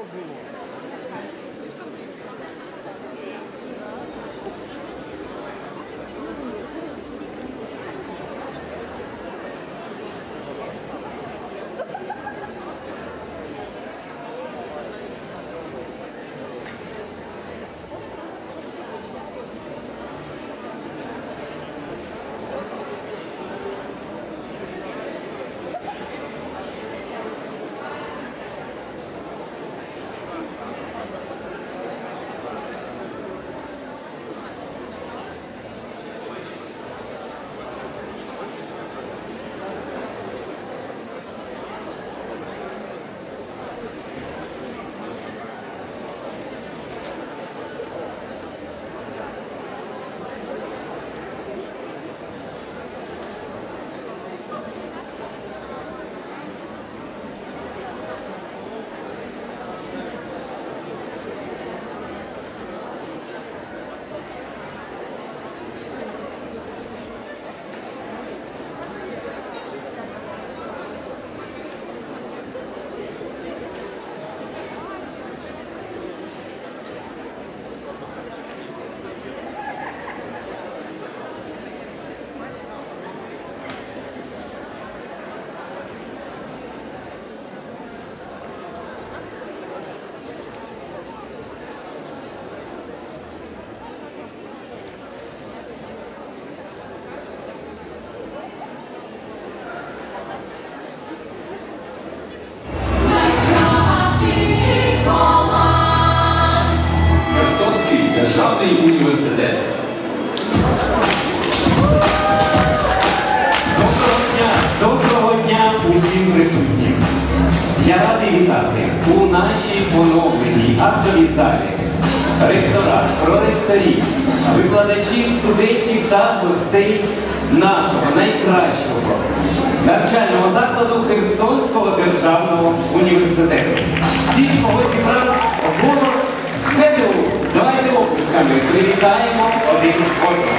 Державний університет. Доброго дня усім присутнім. Я радий вітати у нашій оновленій актовій залі ректорат, проректорів, викладачів, студентів та гостей нашого найкращого навчального закладу Херсонського державного університету. Всіх, кого зібрав голос ХДУ. Давайте оплесками привітаємо один одного.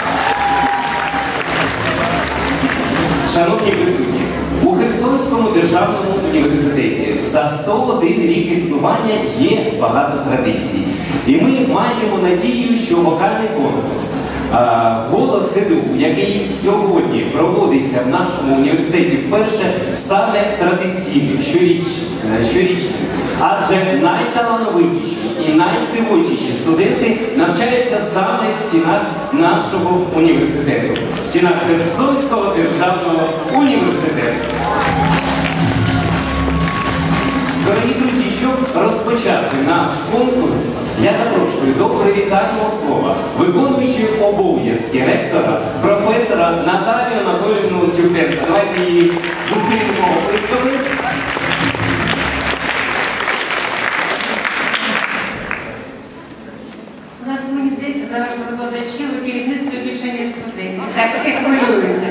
Шановні присутні, у Херсонському державному університеті за 101 рік існування є багато традицій. І ми маємо надію, що вокальний конкурс «Голос ХДУ», який сьогодні проводиться в нашому університеті вперше, стане традиційним, щорічним. Адже найталановитіші і найспівочіші студенти навчаються саме в стінах нашого університету, в стінах Херсонського державного університету. Дорогі друзі, щоб розпочати наш конкурс, я запрошую до привітального слова виконуючого обов'язки ректора, професора Наталію Анатоліївну Тюхтенко. Давайте її зустрінемо оплесками. У нас, мені здається, зараз викладачів і керівництво більше, ніж студентів. Так всі хвилюються.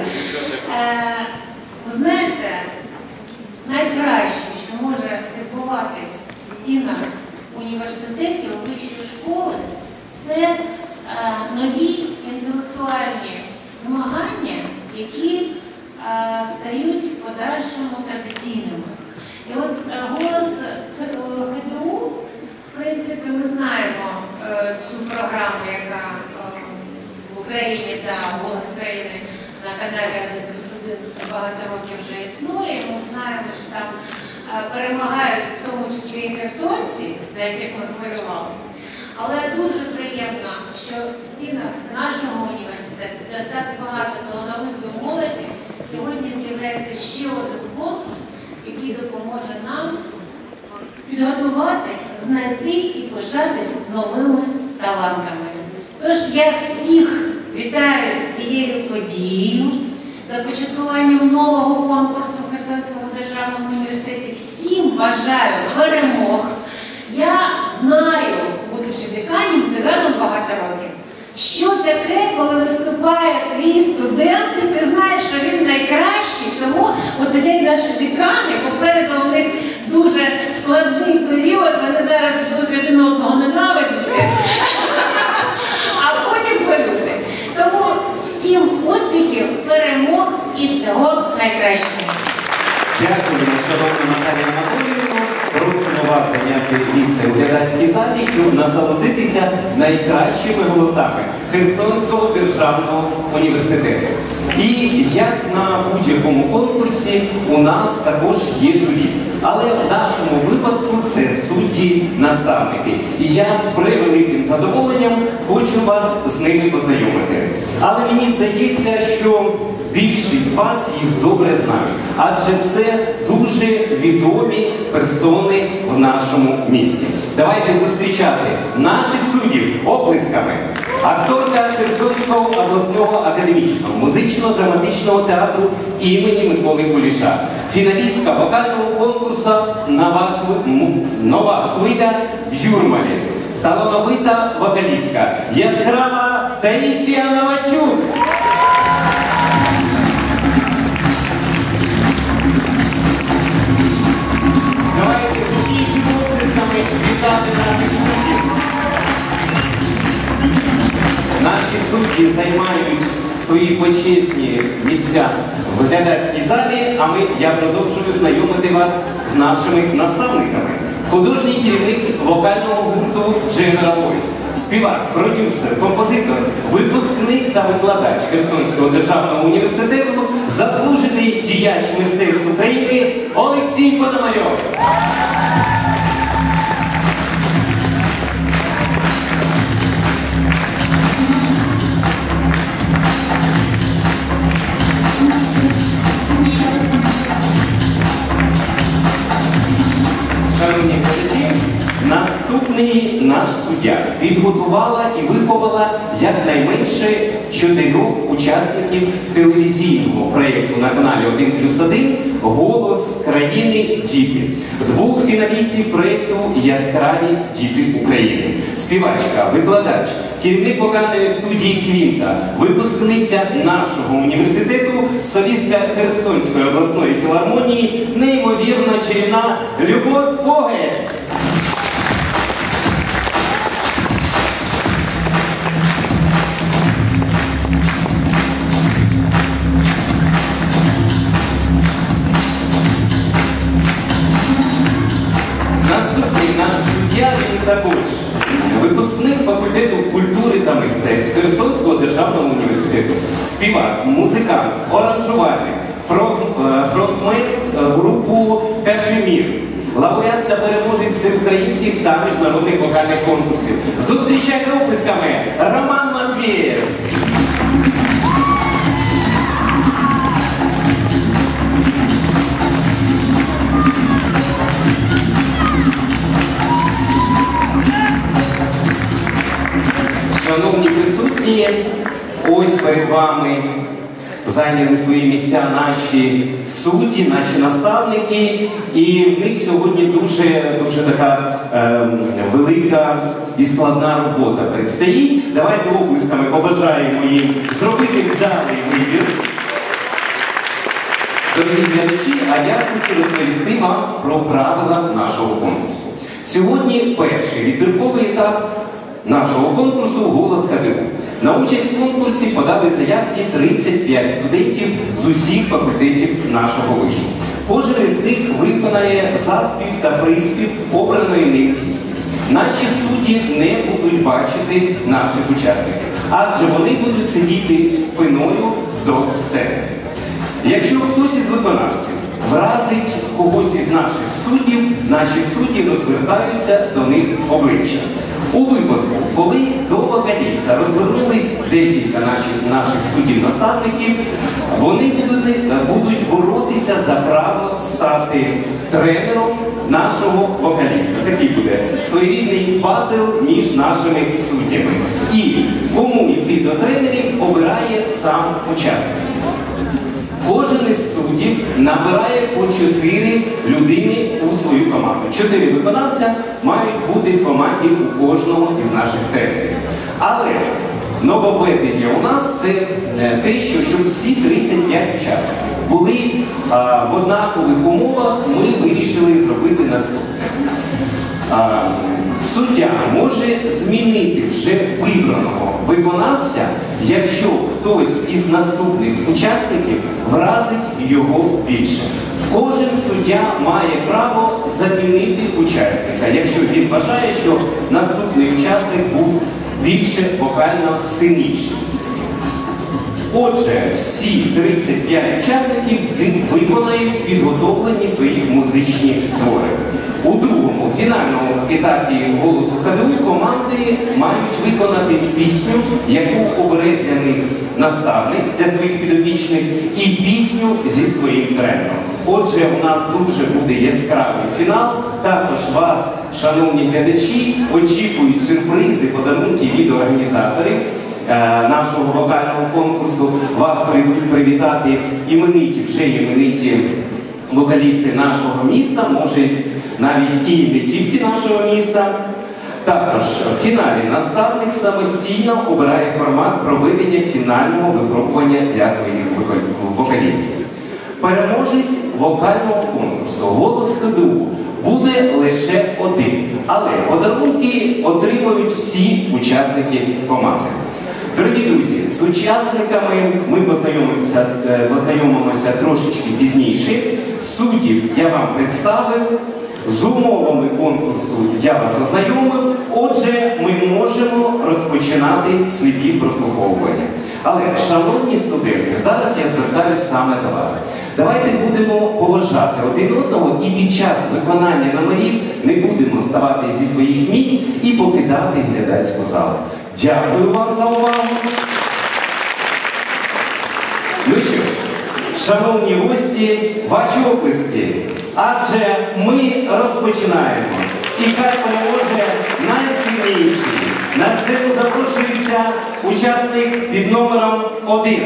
Знаєте, найкраще, що може відбуватись в стінах університетів, вищої школи, це нові інтелектуальні змагання, які стають в подальшому традиційними. І от голос ХДУ, в принципі, ми знаємо цю програму, яка в Україні та «Голос країни» на каналі 1+1 багато років вже існує. Ми знаємо, що там перемагають в тому числі і херсонці, за яких ми хвилювалися. Але дуже приємно, що в стінах нашого університету, де так багато талановитої молоді, сьогодні з'являється ще один конкурс, який допоможе нам підготувати, знайти і пишатись новими талантами. Тож я всіх вітаю з цією подією, започаткуванням нового конкурсу в Херсонському державному університеті. Всім бажаю перемог. Я знаю, будучи деканом багато років, що таке, коли виступає твій студент, і ти знаєш, що він найкращий, тому от сидять наші декани, попереду у них дуже складний період, вони зараз будуть один одного ненавидіти, а потім полюблять. Тому всім успіхів, перемог і всього найкращого. Дякую, шановна Наталія Анатоліївна. Просимо вас зайняти місце у глядацькій залі, щоб насолодитися найкращими голосами Херсонського державного університету. І як на будь-якому конкурсі у нас також є журі. Але в нашому випадку це судді-наставники. І я з превеликим задоволенням хочу вас з ними познайомити. Але мені здається, що більшість з вас їх добре знають, адже це дуже відомі персони в нашому місті. Давайте зустрічати наших суддів оплесками. Акторка Херсонського обласного академічного музично-драматичного театру імені Миколи Куліша, фіналістка вокального конкурсу «Нова хвиля» в Юрмалі, талановита вокалістка, яскрава Таїсія Новачук. Давайте гучнішими оплесками вітати наших суддів. Наші судді займають свої почесні місця в глядацькій залі, а я продовжую знайомити вас з нашими наставниками. Художній керівник вокального гурту General Voice, співак, продюсер, композитор, випускник та викладач Херсонського державного університету, заслужений діяч мистецтв України Олексій Пономарьов. Шановні глядачі, наступний наш суддя підготувала і виховала якнайменше 4 учасників телевізійного проєкту на каналі 1+1 «Голос країни Діти», 2 фіналістів проєкту «Яскраві діти України», співачка, викладач, керівник вокальної студії «Квінта», випускниця нашого університету, солістка Херсонської обласної філармонії, неймовірно чарівна Любов Фогель. Наступний наш суддя, він також випускник факультету культури та мистецтв Херсонського державного університету, співак, музикант, оранжувальник, фронтмен групу «Кашемір», лауреат та переможець всеукраїнських та міжнародних вокальних конкурсів. Зустрічайте оплесками Роман Матвієв. Шановні присутні, ось перед вами зайняли свої місця наші судді, наші наставники, і в них сьогодні дуже така велика і складна робота предстоїть. Давайте оплесками побажаємо їм зробити вдалий вибір. Дорогі глядачі, а я хочу розповісти вам про правила нашого конкурсу. Сьогодні перший відбірковий етап нашого конкурсу «Голос ХДУ». На участь в конкурсі подали заявки 35 студентів з усіх факультетів нашого вишу. Кожен із них виконає заспів та приспів обраної ним пісні. Наші судді не будуть бачити наших учасників, адже вони будуть сидіти спиною до сцени. Якщо хтось із виконавців вразить когось із наших суддів, наші судді розвертаються до них обличчям. У випадку, коли до вокаліста розвернулись декілька наших суддів-наставників, вони будуть боротися за право стати тренером нашого вокаліста. Такий буде своєрідний батл між нашими суддями. І кому йти до тренерів, обирає сам учасник. Кожен із суддів набирає по 4 людини у свою команду. 4 виконавця мають бути в команді у кожного із наших тренерів. Але нововведення у нас це те, що всі 35 учасників були в однакових умовах, ми вирішили зробити наступне. Суддя може змінити вже вибраного виконавця, якщо хтось із наступних учасників вразить його більше. Кожен суддя має право замінити учасника, якщо він вважає, що наступний учасник був більше вокально сильніший. Отже, всі 35 учасників виконають підготовлені свої музичні твори. У другому фінальному етапі «Голосу ХДУ» команди мають виконати пісню, яку обере для них наставник, для своїх підопічних, і пісню зі своїм тренером. Отже, у нас дуже буде яскравий фінал. Також вас, шановні глядачі, очікують сюрпризи, подарунки від організаторів нашого вокального конкурсу. Вас прийдуть привітати вже імениті вокалісти нашого міста, може навіть і не тільки нашого міста. Також в фіналі наставник самостійно обирає формат проведення фінального випробування для своїх вокалістів. Переможець вокального конкурсу «Голос ХДУ» буде лише один, але подарунки отримують всі учасники команди. Дорогі друзі, з учасниками ми познайомимося трошечки пізніше. Суддів я вам представив, з умовами конкурсу я вас ознайомив, отже, ми можемо розпочинати сліпі прослуховування. Але, шановні студенти, зараз я звертаюся саме до вас. Давайте будемо поважати один одного і під час виконання номерів не будемо ставати зі своїх місць і покидати глядацьку залу. Дякую вам за увагу. Ну що ж, шановні гості, ваші оплески. Адже ми розпочинаємо. І хай переможе найсильніший. На сцену запрошується учасник під номером 1.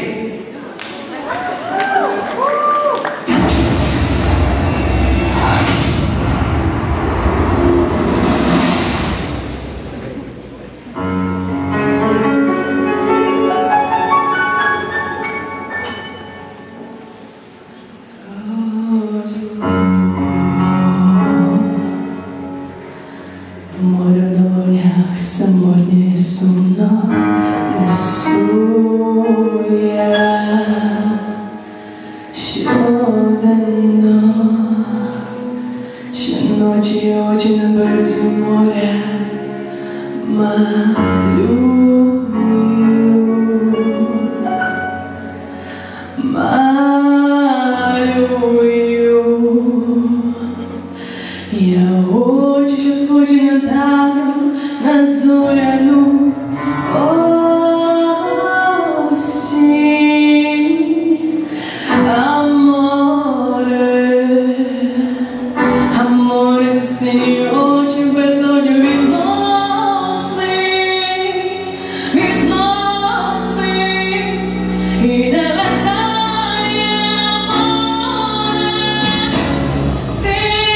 Самотньо і сумно несу я щоденно, щоночі очі на березі моря малюю, я очі, що схожі на давно, на зоряну осінь. Аморе, це сині очі в безодню відносить, і не вертає море. Ти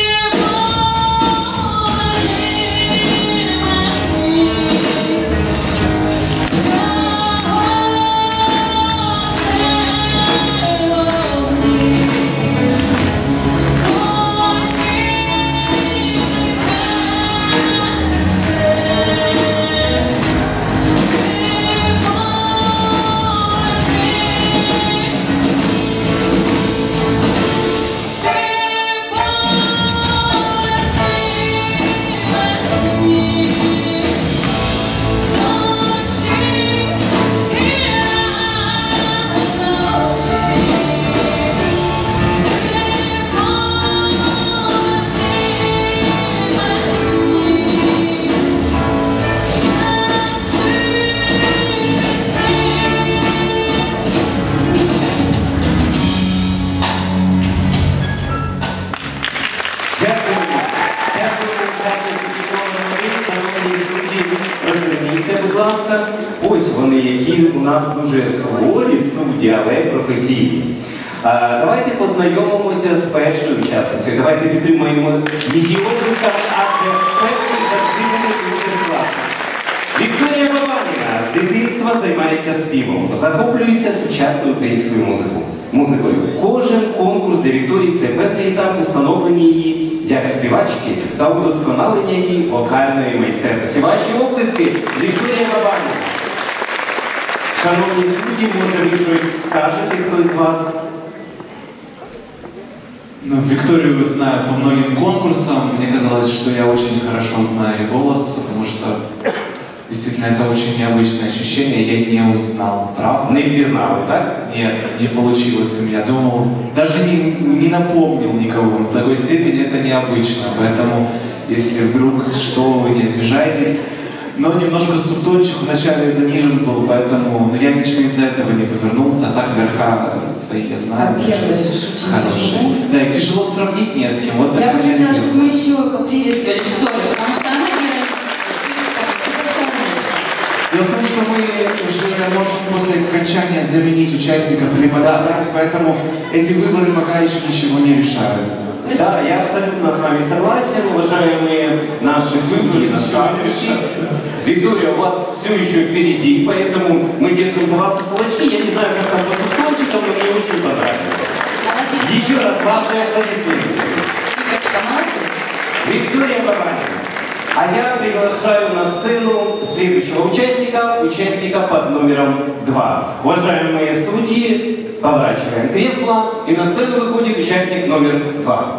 будь ласка. Ось вони, які у нас дуже суворі судді, але професійні. Давайте познайомимося з першою учасницею. Давайте підтримаємо її обласками, адже перший завжди буде дуже складно. Вікторія Бабаніна з дитинства займається співом, захоплюється сучасною українською музикою. Кожен конкурс для Вікторії – це певний етап у становленні її як співачки та удосконалення її вокальної майстерності. Ваші оплески, Вікторія Бабаня. Шановні судді, може ви щось скажете, хтось з вас? Ну, Викторию знаю по многим конкурсам. Мне казалось, что я очень хорошо знаю голос, потому что действительно это очень необычное ощущение. Я не узнал, правда? Не впізнали, так? Нет, не получилось у меня. Думал, даже не напомнил никого. В такой степени это необычно. Поэтому, если вдруг что, вы не обижайтесь. Но немножко субтончик вначале занижен был, поэтому я лично из-за этого не повернулся, а так верха твои я знаю. А первый же очень хороший. тяжело. Да, и тяжело сравнить не с кем. Вот Я бы такая хотела, жизнь. чтобы мы еще поприветствовали Викторию, потому что она Дело в том, что мы уже можем после окончания заменить участников или подобрать, поэтому эти выборы пока еще ничего не решают. Да, я абсолютно с вами согласен, уважаемые наши судьи, наставники. Виктория, у вас все еще впереди, поэтому мы держим за вас кулачки. Я не знаю, как там по субтончикам, но мне очень понравилось. Еще раз ваши аплодисменты. Викочка, молодец. Виктория Бабаня. А я приглашаю на сцену следующего участника под номером 2. Уважаемые судьи, поворачиваем кресло, и на сцену выходит участник номер 2.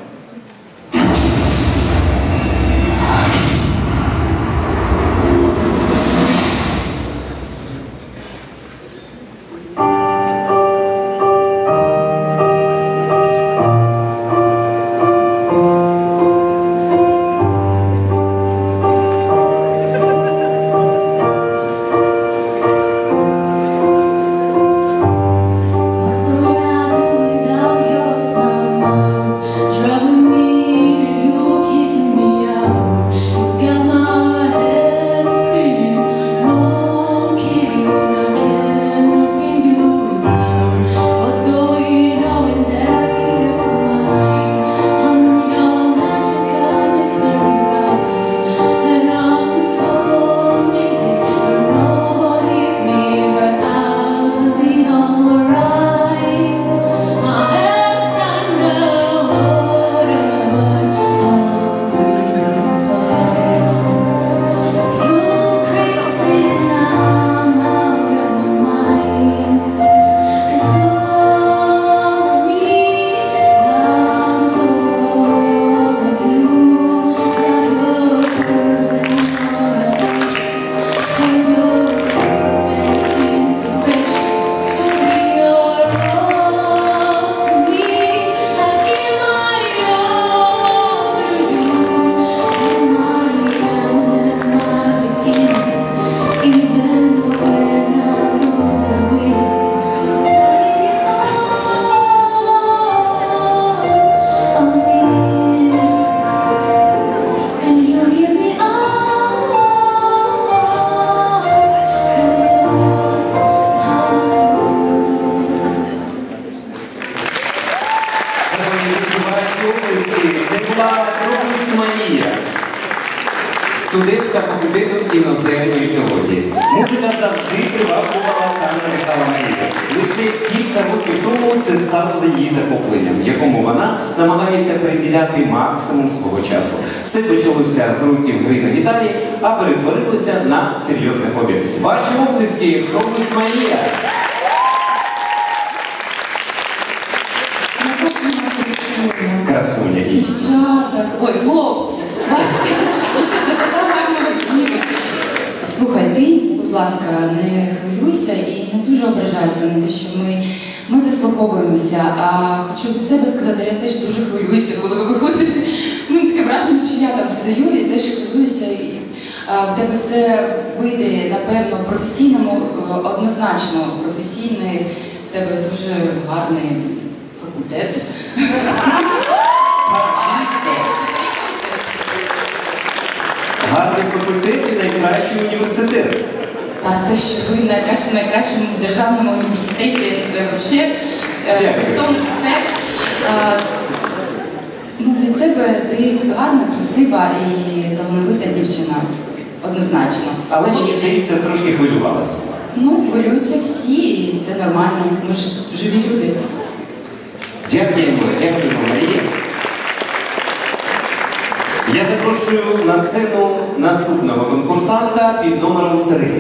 Це була Крокус Марія, студентка факультету іноземної філології. Музика завжди приваблювала та надихала Марію. Лише кілька років тому це стало її захопленням, якому вона намагається приділяти максимум свого часу. Все почалося з уроків гри на гітарі, а перетворилося на серйозне хобі. Ваші оплески, Крокус Марія! Красуня. Дівчата, ой, хлопці, бачите, дівчата, така гарна вас діва. Слухай, ти, будь ласка, не хвилюйся і не дуже ображайся на те, що ми заслуховуємося. А хочу від себе сказати, я теж дуже хвилююся, коли ви виходите. Ну, таке враження, що я там стою і теж хвилююся. І в тебе все вийде, напевно, професійному, однозначно професійний, в тебе дуже гарний факультет. Гарний факультет і найкращий університет. А те, що ви найкращому державному університеті, це взагалі високий респект. Ну, від себе ти гарна, красива і талановита дівчина. Однозначно. Але мені здається, трошки хвилювалася. Ну, хвилюються всі, і це нормально. Ми ж живі люди. Дякуємо, Марія. Я запрошую на сцену наступного конкурсанта під номером 3.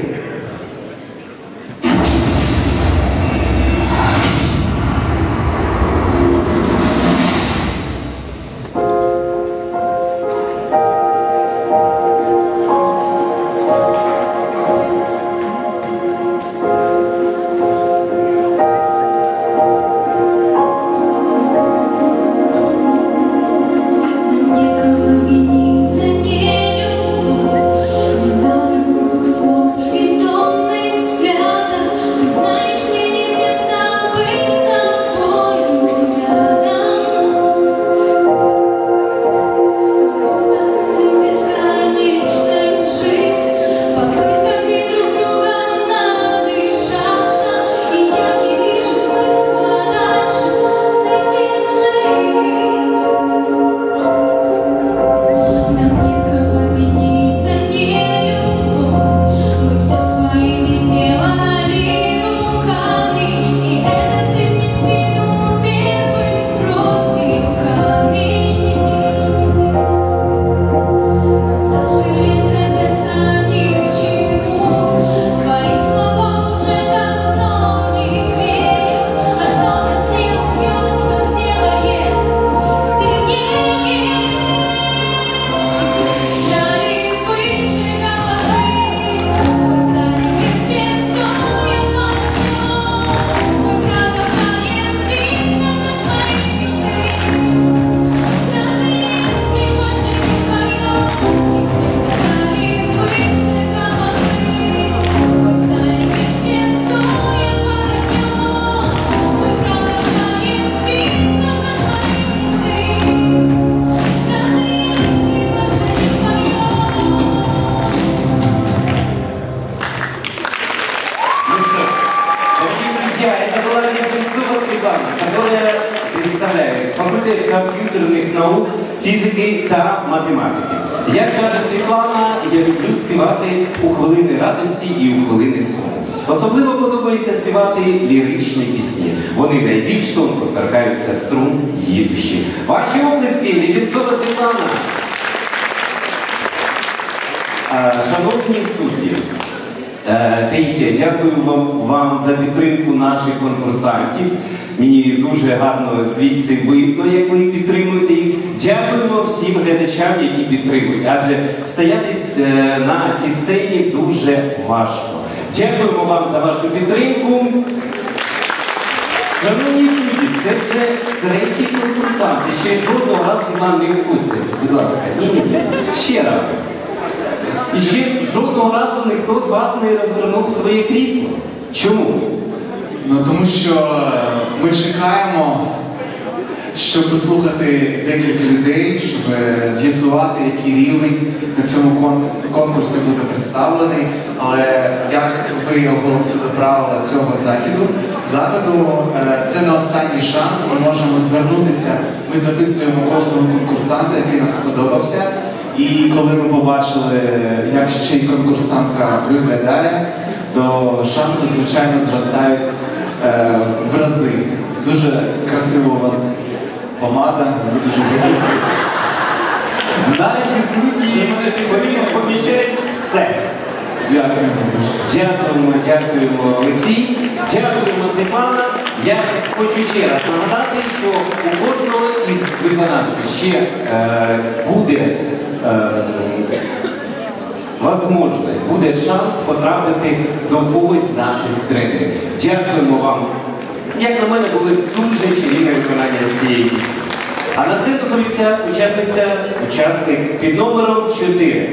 Факультет комп'ютерних наук, фізики та математики. Як каже Світлана, я люблю співати у хвилини радості і у хвилини суму. Особливо подобається співати ліричні пісні. Вони найбільш тонко торкаються струн її душі. Ваші оплески, Ліфінцова Світлана. Шановні судді, Таїсія, дякую вам за підтримку наших конкурсантів. Мені дуже гарно звідси видно, як ви підтримуєте їх. Дякуємо всім глядачам, які підтримують, адже стояти на цій сцені дуже важко. Дякуємо вам за вашу підтримку. Шановні судді, це вже третій конкурсант. І ще жодного разу нам не виходьте. Будь ласка, ні. Ще раз. І ще жодного разу ніхто з вас не розвернув своє крісло. Чому? Ну, тому що ми чекаємо, щоб послухати декілька людей, щоб з'ясувати, який рівень на цьому конкурсі буде представлений. Але як ви оголосили правила цього заходу, це не останній шанс, ми можемо звернутися, ми записуємо кожного конкурсанта, який нам сподобався. І коли ми побачили, як ще й конкурсантка виглядає, то шанси, звичайно, зростають в рази. Дуже красиво у вас помада, ви дуже подобається. Наші судді помічають все. Дякуємо, Олексій. Дякуємо, Світлана. Я хочу ще раз нагадати, що у кожного із виконавців ще буде можливість, буде шанс потрапити до когось з наших тренерів. Дякуємо вам. Як на мене, були дуже чарівне виконання цієї пісні. А на сцену з'явиться учасник під номером 4.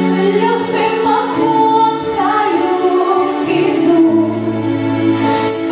Легкой походкою иду.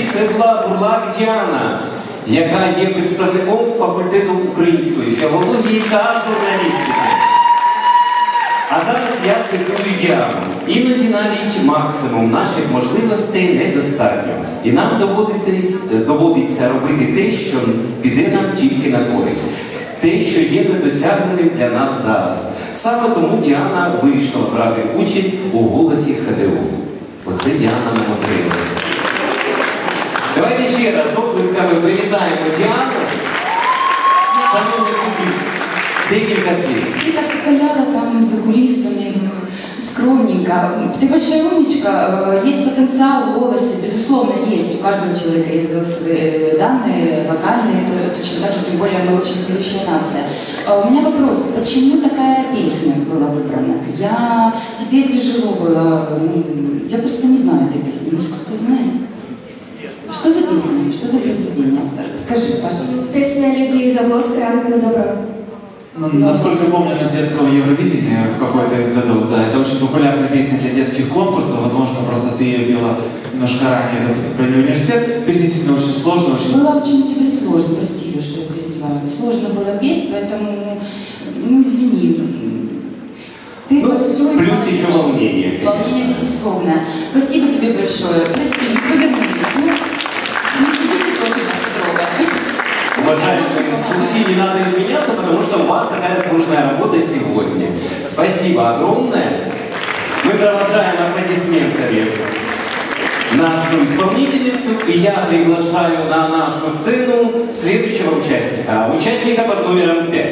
це була Бурлак Діана, яка є представником факультету української філології та журналістики. А зараз я цитую Діану. Іноді навіть максимум наших можливостей недостатньо. І нам доводиться робити те, що піде нам тільки на користь. Те, що є недосягненим для нас зараз. Саме тому Діана вирішила брати участь у «Голосі ХДУ». Оце Діана Намотрила. Давайте ще раз оплесками привітаємо Діану. Шановні судді, декілька слів. Ты так стояла там за кулисами, скромненько. Ты большая умничка, есть потенциал в голосе, безусловно, есть. У каждого человека есть голосовые данные, вокальные, точно так же, тем более мы очень поющая нация. У меня вопрос, почему такая песня была выбрана? Тебе тяжело было, я просто не знаю этой песни, может кто-то знает? Что за песня, что за произведение? Скажи, пожалуйста. Песня Лидии Заблоцкой «Ангелы добра». Насколько я помню, она с детского Евровидения в какой-то из годов, да, это очень популярная песня для детских конкурсов, возможно, просто ты ее пела немножко ранее, допустим, про университет. Песня действительно очень сложная, очень... Было очень тебе сложно, прости, что я перебиваю. Сложно было петь, поэтому, ну, извини. Ты большой... Плюс еще волнение. Волнение, безусловно. Спасибо тебе большое. Прости, не повернулись. Ну, не судите тоже нас строго. Уважаемые судьи, не надо извиняться, потому что у вас такая сложная работа сегодня. Спасибо огромное. Мы продолжаем аплодисментами нашу исполнительницу, и я приглашаю на нашу сцену следующего участника. Участника под номером 5.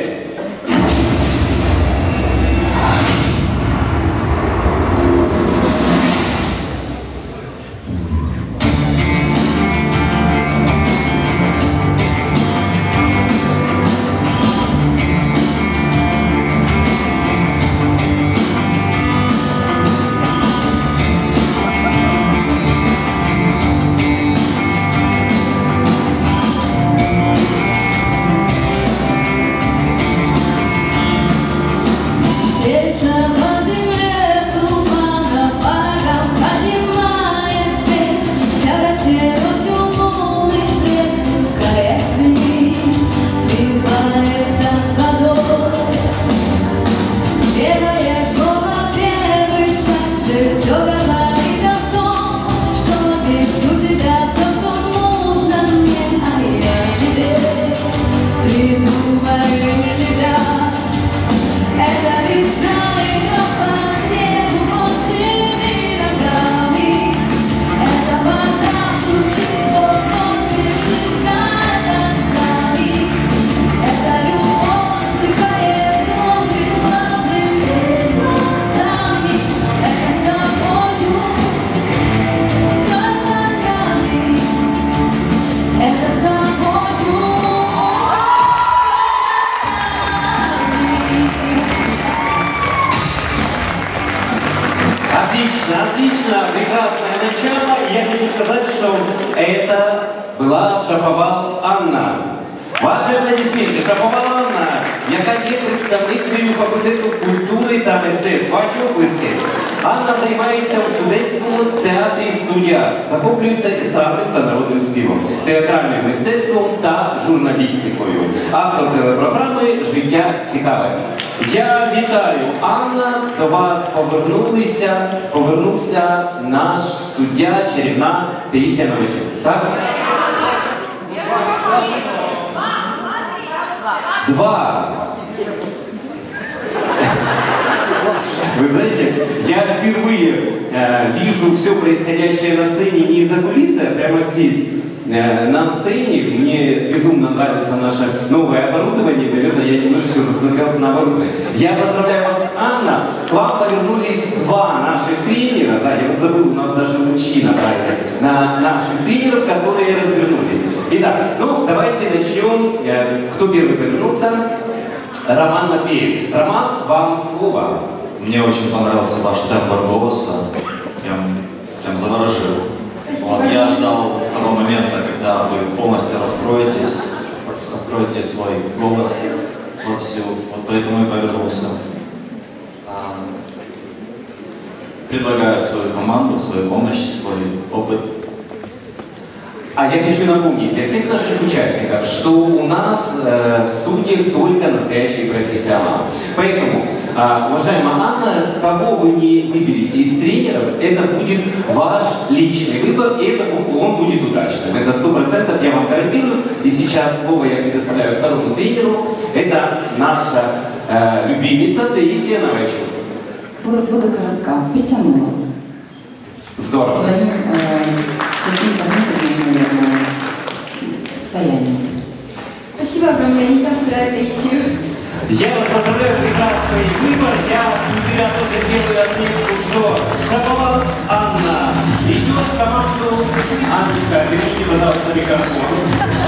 Отлично, прекрасное начало. Я хочу сказать, что это была Шаповал Анна. Ваші аплодисменти. Шаповал Анна, яка є представницею факультету культури та мистецтв. Ваші оплески. Анна займається у студентському театрі «Студія», захоплюється естрадним та народним співом, театральним мистецтвом та журналістикою. Автор телепрограми «Життя цікаве». Я вітаю, Анна, до вас повернувся наш суддя, чарівна Таїсія Новичок. Так? 2. Вы знаете, я впервые вижу все происходящее на сцене не из-за кулисы, а прямо здесь. На сцене мне безумно нравится наше новое оборудование. Наверное, я немножечко засмотрелся на оборудование. Я поздравляю вас, Анна. К вам повернулись 2 наших тренера. Да, я вот забыл, у нас даже мужчина, правильно, на наших тренеров, которые развернулись. Итак, ну давайте начнем. Кто первый повернулся? Роман Матвеев. Роман, вам слово. Мне очень понравился ваш тембр голоса. Прям заворожил. Вот, я ждал того момента, когда вы полностью раскроете свой голос вовсю. Вот поэтому и повернулся. Предлагаю свою команду, свою помощь, свой опыт. А я хочу напомнить для всех наших участников, что у нас в студиях только настоящие профессионалы. Поэтому, уважаемая Анна, кого вы не выберете из тренеров, это будет ваш личный выбор, и он будет удачным. Это 100% я вам гарантирую. И сейчас слово я предоставляю второму тренеру. Это наша любимица Таисия Новачук. Буду коротка. Притянула. Здорово. Своим каким-то внутренним, наверное, состоянием. Спасибо огромное, не так про Таисию. Я вас поздравляю, прекрасный выбор. Я у себя тоже делаю отметку, что Шаповалов Анна идет в команду. Анночка, верните, пожалуйста, микрофон.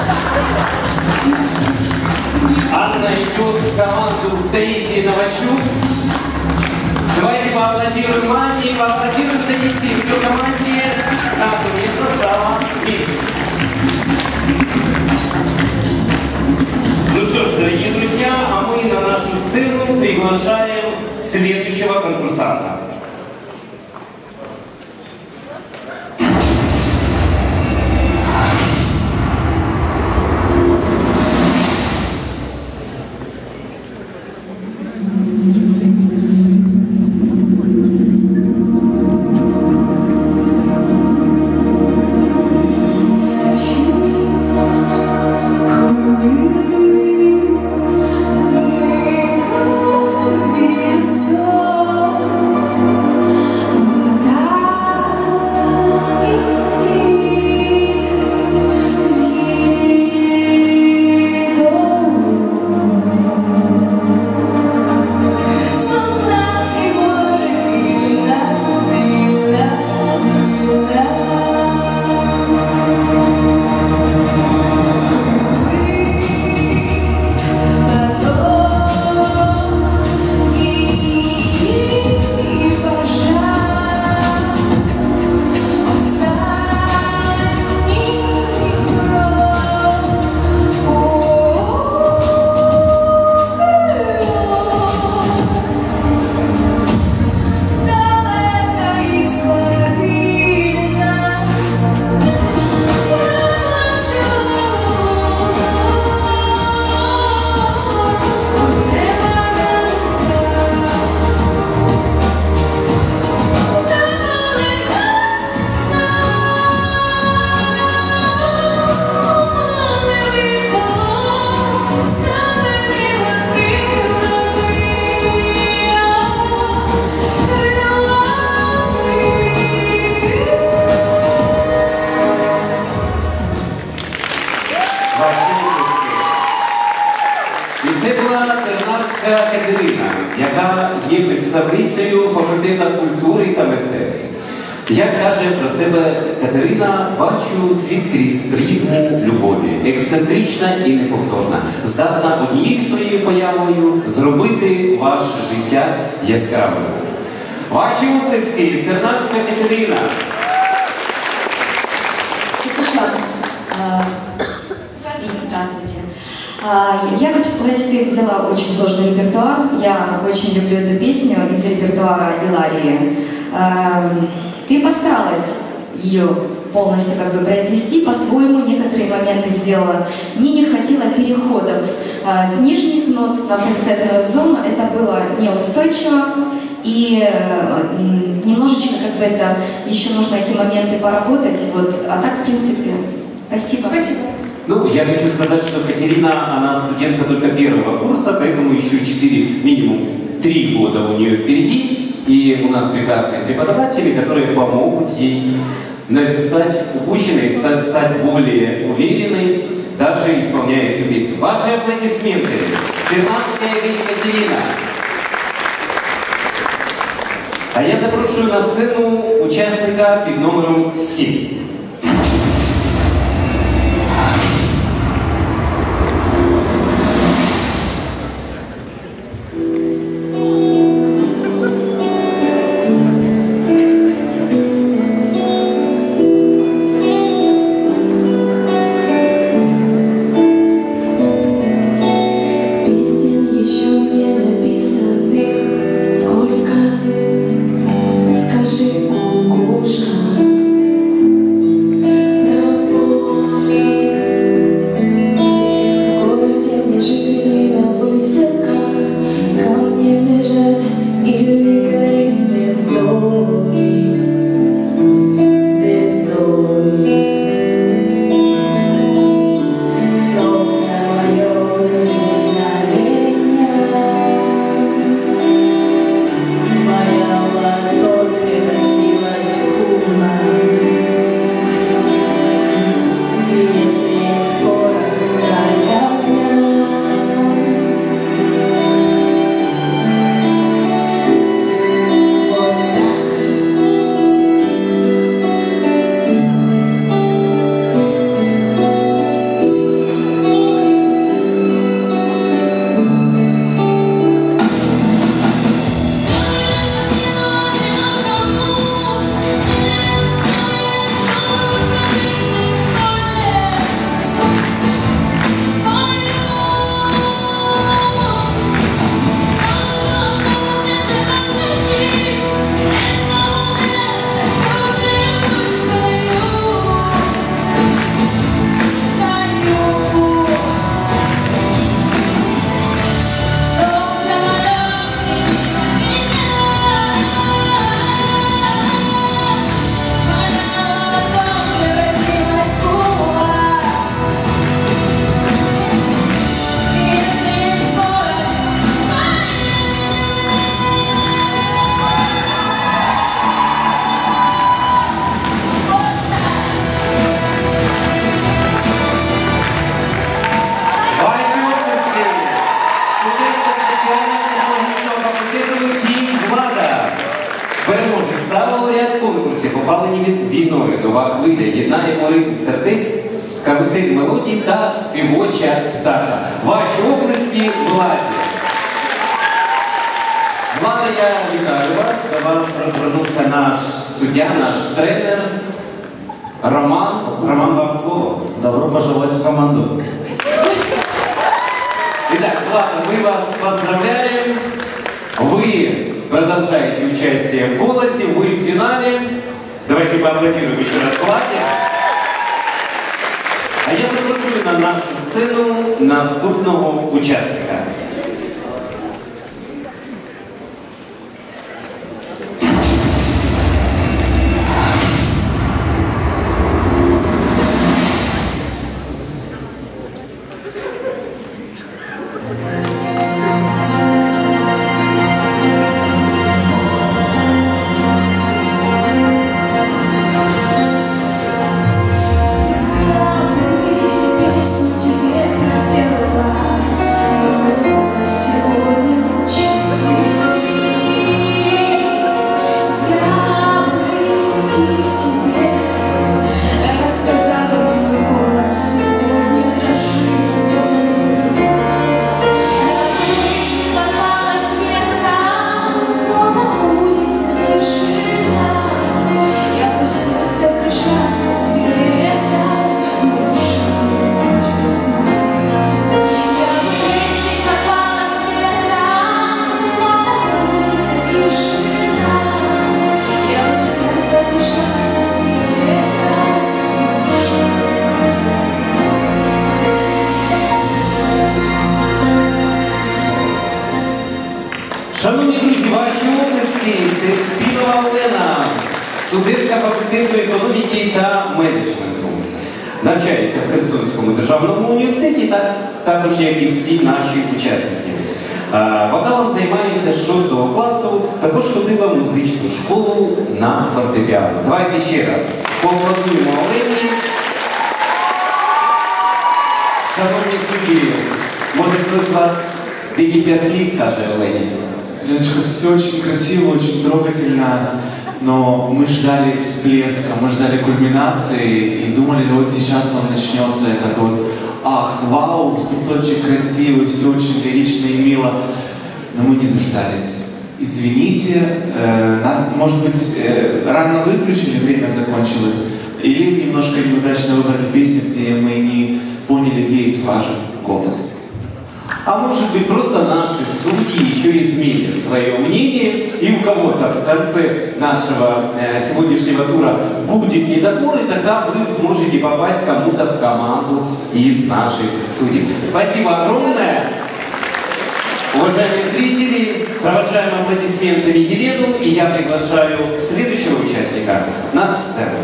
Анна идет в команду Таисии Новачук. Давайте поаплодируем Анне, поаплодируем Таисии, в ее команде наконец-то стало меньше. Ну что ж, дорогие друзья, а мы на нашу сцену приглашаем следующего конкурсанта. Катерина, яка є представницею факультету культури та мистецтв. Як каже про себе Катерина, бачу світ крізь призму любові, ексцентрична і неповторна, здатна однією своєю появою зробити ваше життя яскравим. Ваші оплески, Тернавська Катерина. Здравствуйте. Я хочу сказать, что ты взяла очень сложный репертуар. Я очень люблю эту песню из репертуара Иларии. Ты постаралась ее полностью как бы произвести, по-своему некоторые моменты сделала. Мне не хватило переходов с нижних нот на фальцетную зону. Это было неустойчиво. И немножечко как бы это еще нужно эти моменты поработать. Вот. А так, в принципе, спасибо. Спасибо. Ну, я хочу сказать, что Катерина, она студентка только первого курса, поэтому еще 4, минимум 3 года у нее впереди. И у нас прекрасные преподаватели, которые помогут ей стать упущенной, стать более уверенной, даже исполняя эту песню. Ваши аплодисменты. Тернавская Екатерина. А я запрошую на сцену учасника під номером 7. Скажи, кукушка, спалені війною нова хвиля, єднаємо ритм сердець, карусель мелодій та співоча птаха. Ваші оплески Владі. Влада, я вітаю вас. До вас розвернувся наш суддя, наш тренер Роман. Роман, вам слово. Добро пожаловать в команду. Итак, Влада, мы вас поздравляем. Вы продолжаете участие в «Голосе», вы в финале. Давайте поаплодируем еще раз Владе. А я запрошую на нашу сцену наступного учасника. Шановні друзі, ваші оплески – це Спінова Олена, студентка факультету економіки та менеджменту. Навчається в Херсонському державному університеті, також як і всі наші учасники. Вокалом займається з 6 класу, також ходила в музичну школу на фортепіано. Давайте ще раз поаплодуємо Олені. Шановні судді, може хтось з вас декілька слів скаже Олені? Леночка, все очень красиво, очень трогательно, но мы ждали всплеска, мы ждали кульминации и думали, вот сейчас он начнется, этот вот ах, вау, субтончик красивый, все очень лирично и мило, но мы не дождались. Извините, может быть, рано выключили, время закончилось, или немножко неудачно выбрали песню, где мы не поняли весь ваш голос. А может быть, просто наши судьи еще изменят свое мнение, и у кого-то в конце нашего сегодняшнего тура будет недобор, и тогда вы сможете попасть кому-то в команду из наших судей. Спасибо огромное! Уважаемые зрители, провожаем аплодисментами Елену, и я приглашаю следующего участника на сцену.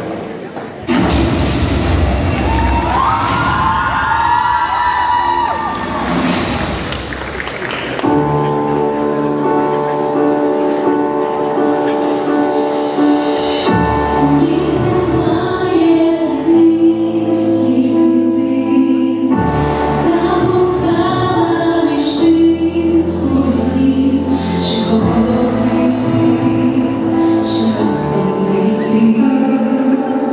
Чи основний ти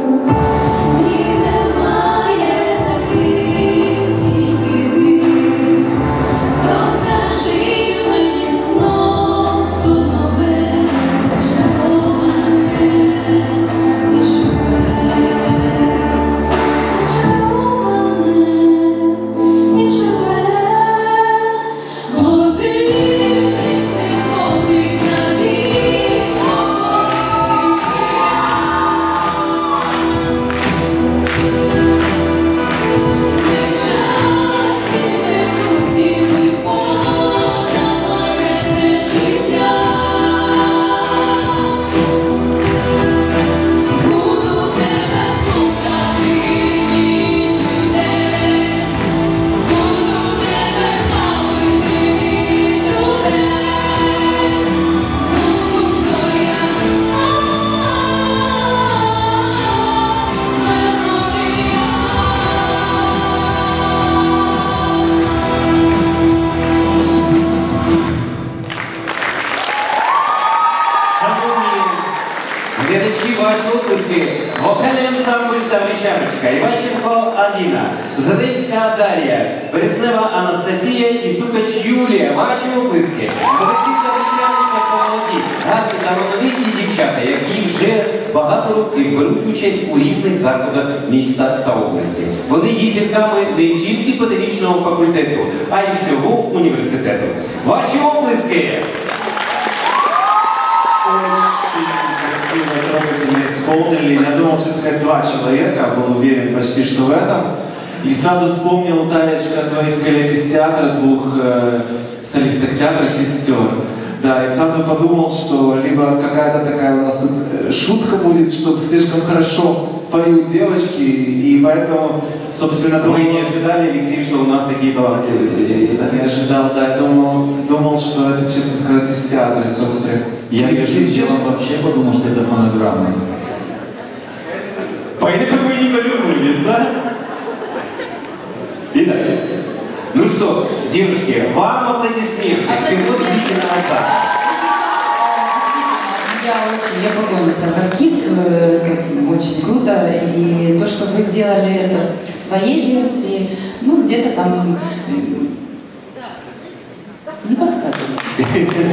Тавричаночка, Іващенко Аліна, Задинська Дар'я, Береснева Анастасія і Сукач Юлія. Ваші оплески. Колектив Тавричаночка – це молоді, гарні талановиті дівчата, які вже багато років беруть участь у різних заходах міста та області. Вони є зірками не тільки педагогічного факультету, а й всього університету. Ваші оплески! Красиво, трогательно исполнили. Я думал, честно сказать, 2 человека, был уверен почти, что в этом. И сразу вспомнил, Таечка, твоих коллег из театра, 2 солисток театра, сестер. Да, и сразу подумал, что либо какая-то такая у нас тут шутка будет, что слишком хорошо поют девочки, и поэтому, собственно, Вы не ожидали, Алексей, что у нас такие талантливые студенты, да? Не ожидал, да, думал, что это, честно сказать, из театра, сестры. Я между делом вообще подумал, что это фонограмма. Поэтому и не повернулись, да? Итак, ну что, девушки, вам аплодисменты. Всего зрительного зала. Я поклонница Аркис, это очень круто, и то, что вы сделали это в своей версии, ну, где-то там, не подсказывайте.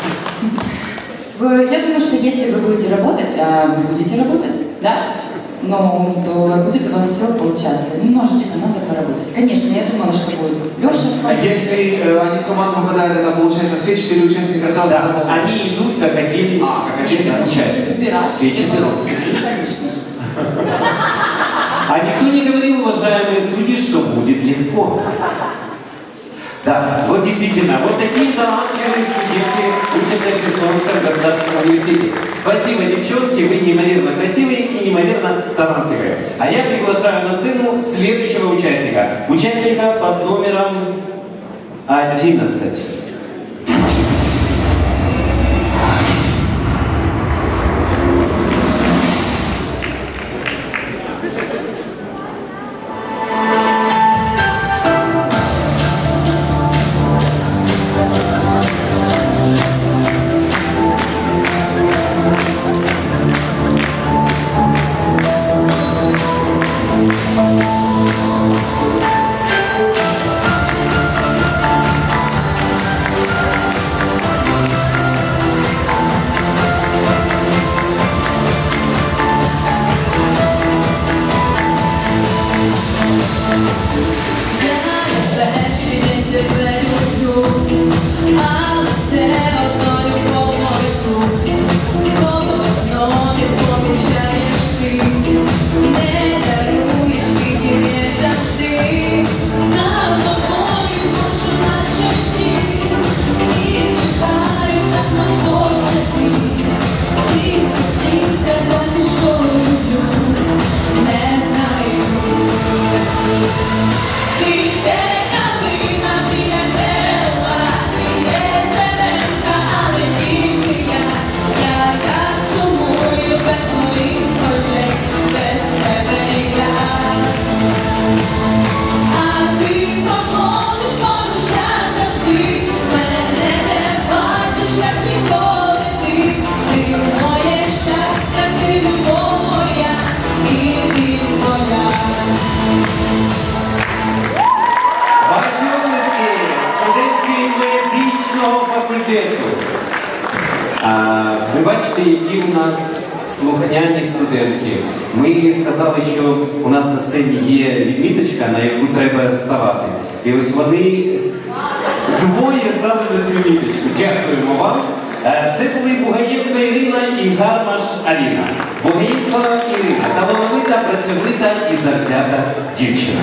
Я думаю, что если вы будете работать, да, но то будет у вас все получаться. Немножечко надо поработать. Конечно, я думала, что будет Леша. А если они в команду попадают, это получается все 4 участника сразу? Да, они идут как один участник. Все 4. Конечно. А никто не говорил, уважаемые судьи, что будет легко. Да, вот действительно, вот такие талантливые студенты учатся в Херсонском государственном университете. Спасибо, девчонки, вы неимоверно красивые и неимоверно талантливые. А я приглашаю на сцену следующего участника. Участника под номером 11. Ви бачите, які у нас слухняні студентки. Ми сказали, що у нас на сцені є відміточка, на яку треба ставати. І ось вони двоє стали на цю відміточку. Дякуємо вам. Це були Бугаєнко Ірина і Гармаш Аліна. Бугаєнко Ірина – талановита, працьовита і завзята дівчина.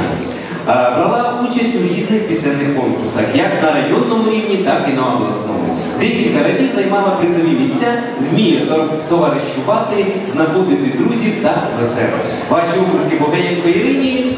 Брала участь у різних пісенних конкурсах, як на районному рівні, так і на обласному. Декілька разів займала призові місця, вміє товаришувати, знаходити друзів та весело. Ваші оплески Бугаєнко Ірині.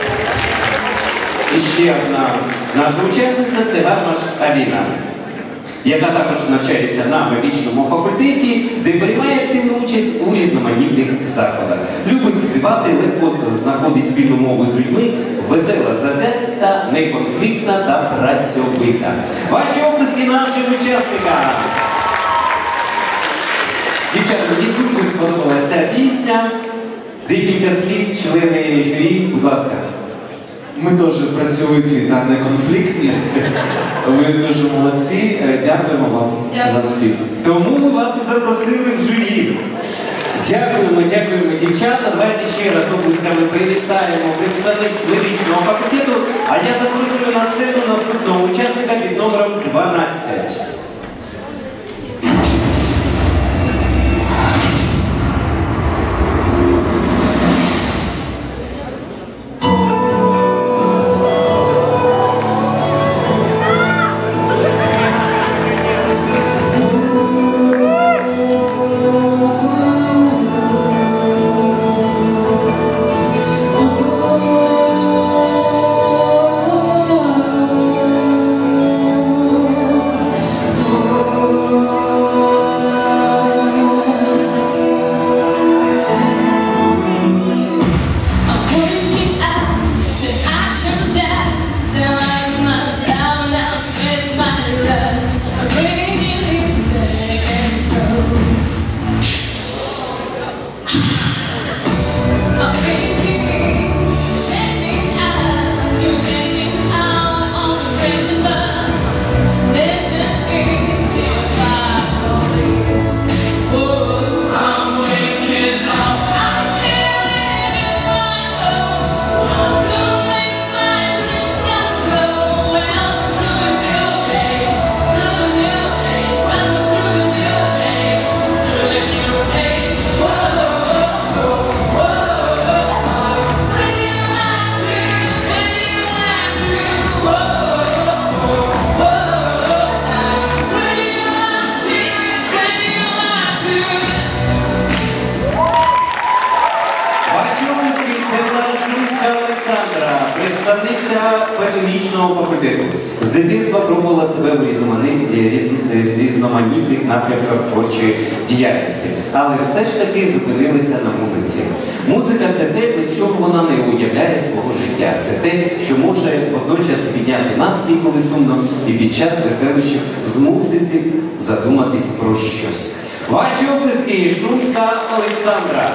І ще одна наша учасниця – це Гармаш Аліна, яка також навчається на медичному факультеті, де приймає активну участь у різноманітних заходах. Любить співати, легко знаходить спільну мову з людьми, весела, завзята, неконфліктна та працьовита. Ваші оплески нашим учасникам! Дівчата, мені дуже сподобалася ця пісня. Декілька слів, члени журі, будь ласка. Ми теж працюєте та не конфліктні. Ви дуже молодці. Дякуємо вам за спів. Тому ми вас і запросили в журі. Дякуємо, дякуємо, дівчата. Давайте ще раз оплесками привітаємо представниць медичного факультету. А я запрошую на сцену наступного учасника під номером 12. Представниця педагогічного факультету. З дитинства пробувала себе в різноманітних напрямках творчої діяльності. Але все ж таки зупинилися на музиці. Музика – це те, без чого вона не уявляє свого життя. Це те, що може водночас підняти настрій, коли сумно, і під час веселищів змусити задуматись про щось. Ваші оплески, Шумська Олександра.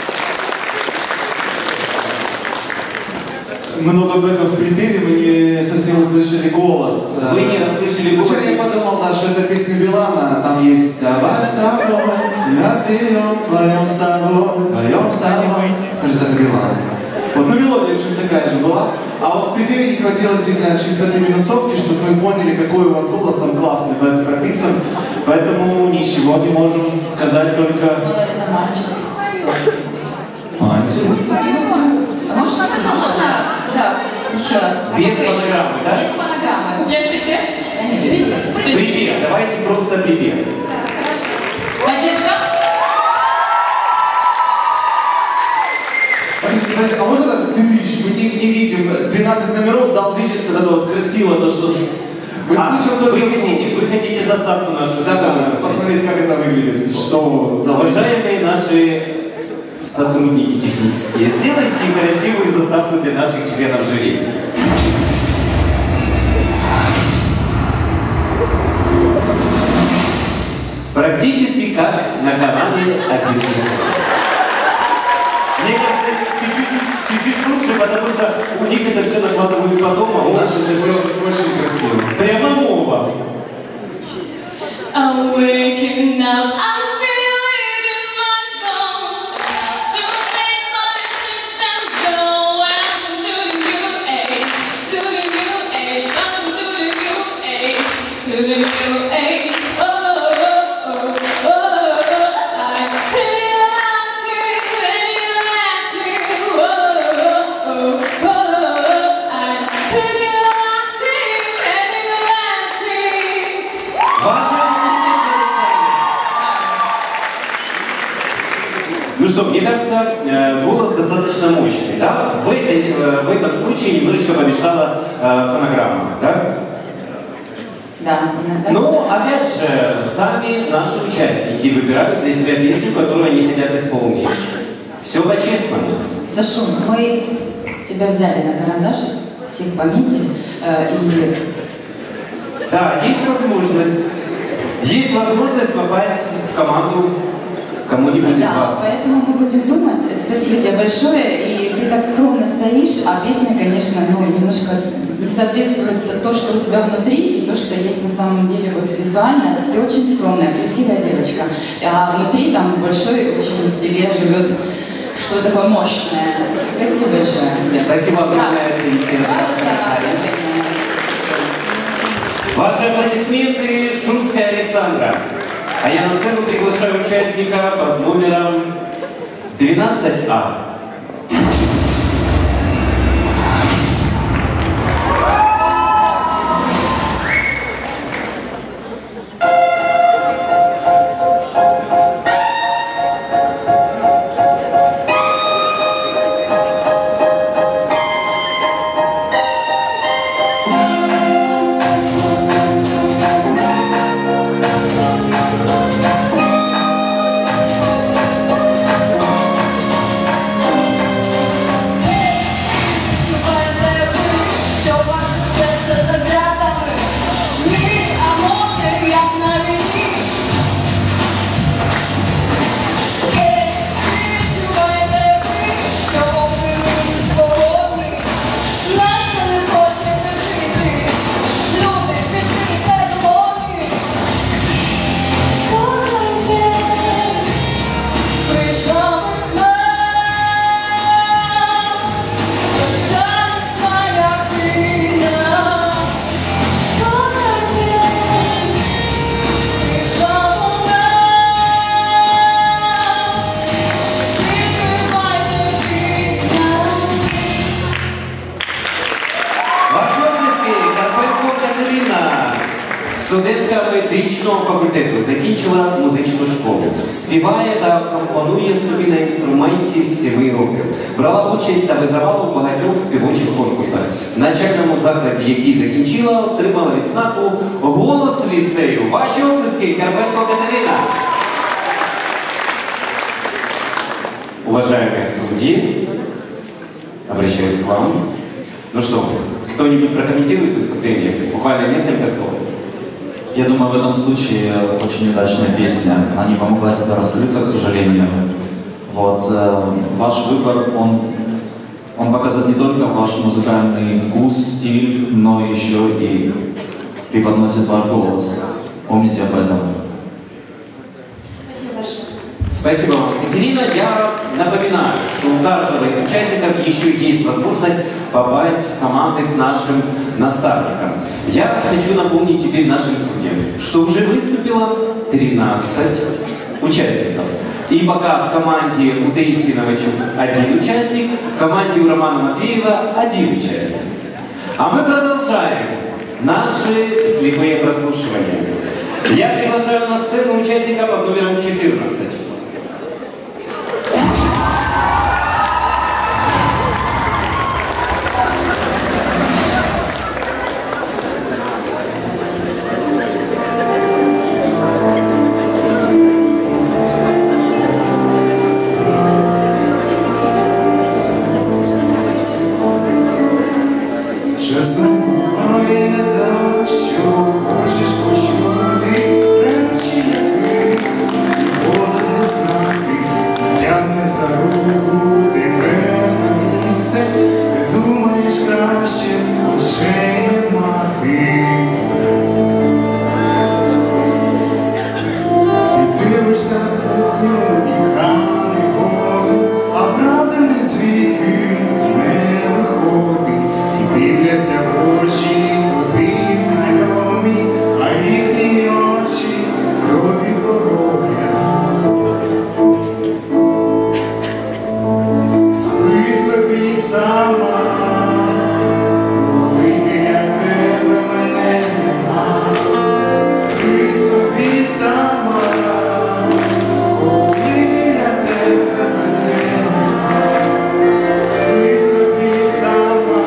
Много бэков в припеве, мы не совсем услышали голос. Вы не расслышали голос? Вначале я подумал, что это песня Билана, там есть «Давай с тобой, отберем вдвоем с тобой». Кажется, это Билана. Вот, ну мелодия, в общем, такая же была. А вот в припеве не хватило сильно чистоты минусовки, чтобы мы поняли, какой у вас голос, там классный бэк прописан. Поэтому ничего не можем сказать, только... Это мальчик. Мальчик. Можно? Да, еще раз. Без фонограммы, да? Без фонограммы. Куплет-припев? Да нет, припев. Припев, давайте просто припев. Поддержка? Подожди, а можно так, мы не видим 12 номеров, зал видит это вот красиво, то, что... Мы слышим только вы хотите заставку нашу? Да, посмотреть, как это выглядит, что... Уважаемые наши сотрудники технические, сделайте красивую заставку для наших членов жюри. Практически как на канале 1 Мне кажется, чуть-чуть лучше, потому что у них это все накладывают потом, а у нас это все очень красиво. прямо мова. I'm waking up. Ну что, мне кажется, голос достаточно мощный, да? В этом случае немножечко помешала фонограмма, да? Да, иногда. Но, опять же, сами наши участники выбирают для себя песню, которую они хотят исполнить. Все по-честному. Сашун, мы тебя взяли на карандаш, всех пометили, и... Да, есть возможность попасть в команду кому-нибудь из Да, вас. поэтому мы будем думать. Спасибо тебе большое. И ты так скромно стоишь, а песня, конечно, немножко не соответствует то, что у тебя внутри, и то, что есть на самом деле вот визуально. Ты очень скромная, красивая девочка. А внутри там большой, очень в тебе живет что-то такое мощное. Спасибо большое тебе. Спасибо огромное, Таисия, за ваш комментарий. Ваши аплодисменты Шумская Александра. А я на сцену приглашаю участника под номером 12А. Студентка медичного факультету, закінчила музичну школу. Співає та компонує собі на інструменті з 7 років. Брала участь та вигравала у багатьох співочих конкурсах. В навчальному закладі, який закінчила, отримала відзнаку «Голос ліцею». Ваші оплески, Карпенко Катерина. Уважаемые судьи, обращаюсь к вам. Ну что, кто-нибудь прокомментирует выступление? Буквально несколько слов. Я думаю, в этом случае очень удачная песня. Она не помогла тебе раскрыться, к сожалению. Вот, ваш выбор, он показывает не только ваш музыкальный вкус, стиль, но еще и преподносит ваш голос. Помните об этом. Спасибо большое. Спасибо вам, Екатерина. Я напоминаю, что у каждого из участников еще есть возможность попасть в команды к нашим наставникам. Я хочу напомнить теперь нашим судьям, что уже выступило 13 участников. И пока в команде у Таисии Новачук 1 участник, в команде у Романа Матвеева 1 участник. А мы продолжаем наши слепые прослушивания. Я приглашаю на сцену участника под номером 14. Часом буває так, що хочеш почути речі, яких ніколи не знати, тягне за руку тебе в то місце, де думаєш краще очей не мати. Ти дивишся на кухню і крани воду, а правда не звідки не виходить. Дивляться в очі тобі знайомі, а їхні очі тобі говорять. Спи собі сама, коли біля тебе мене нема. Спи собі сама, коли біля тебе мене нема. Спи собі сама.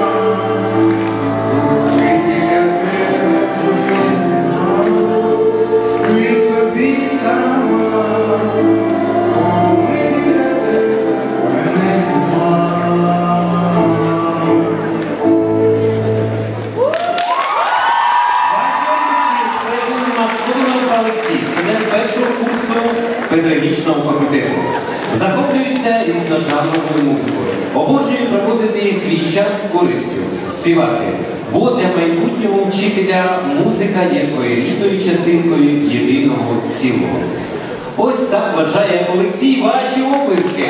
педагогічного факультету. Захоплюються різножанровою музикою. Обожнюють проводити свій час з користю, співати. Бо для майбутнього вчителя музика є своєрідною частинкою єдиного цілого. Ось так вважає Олексій. Ваші оплески!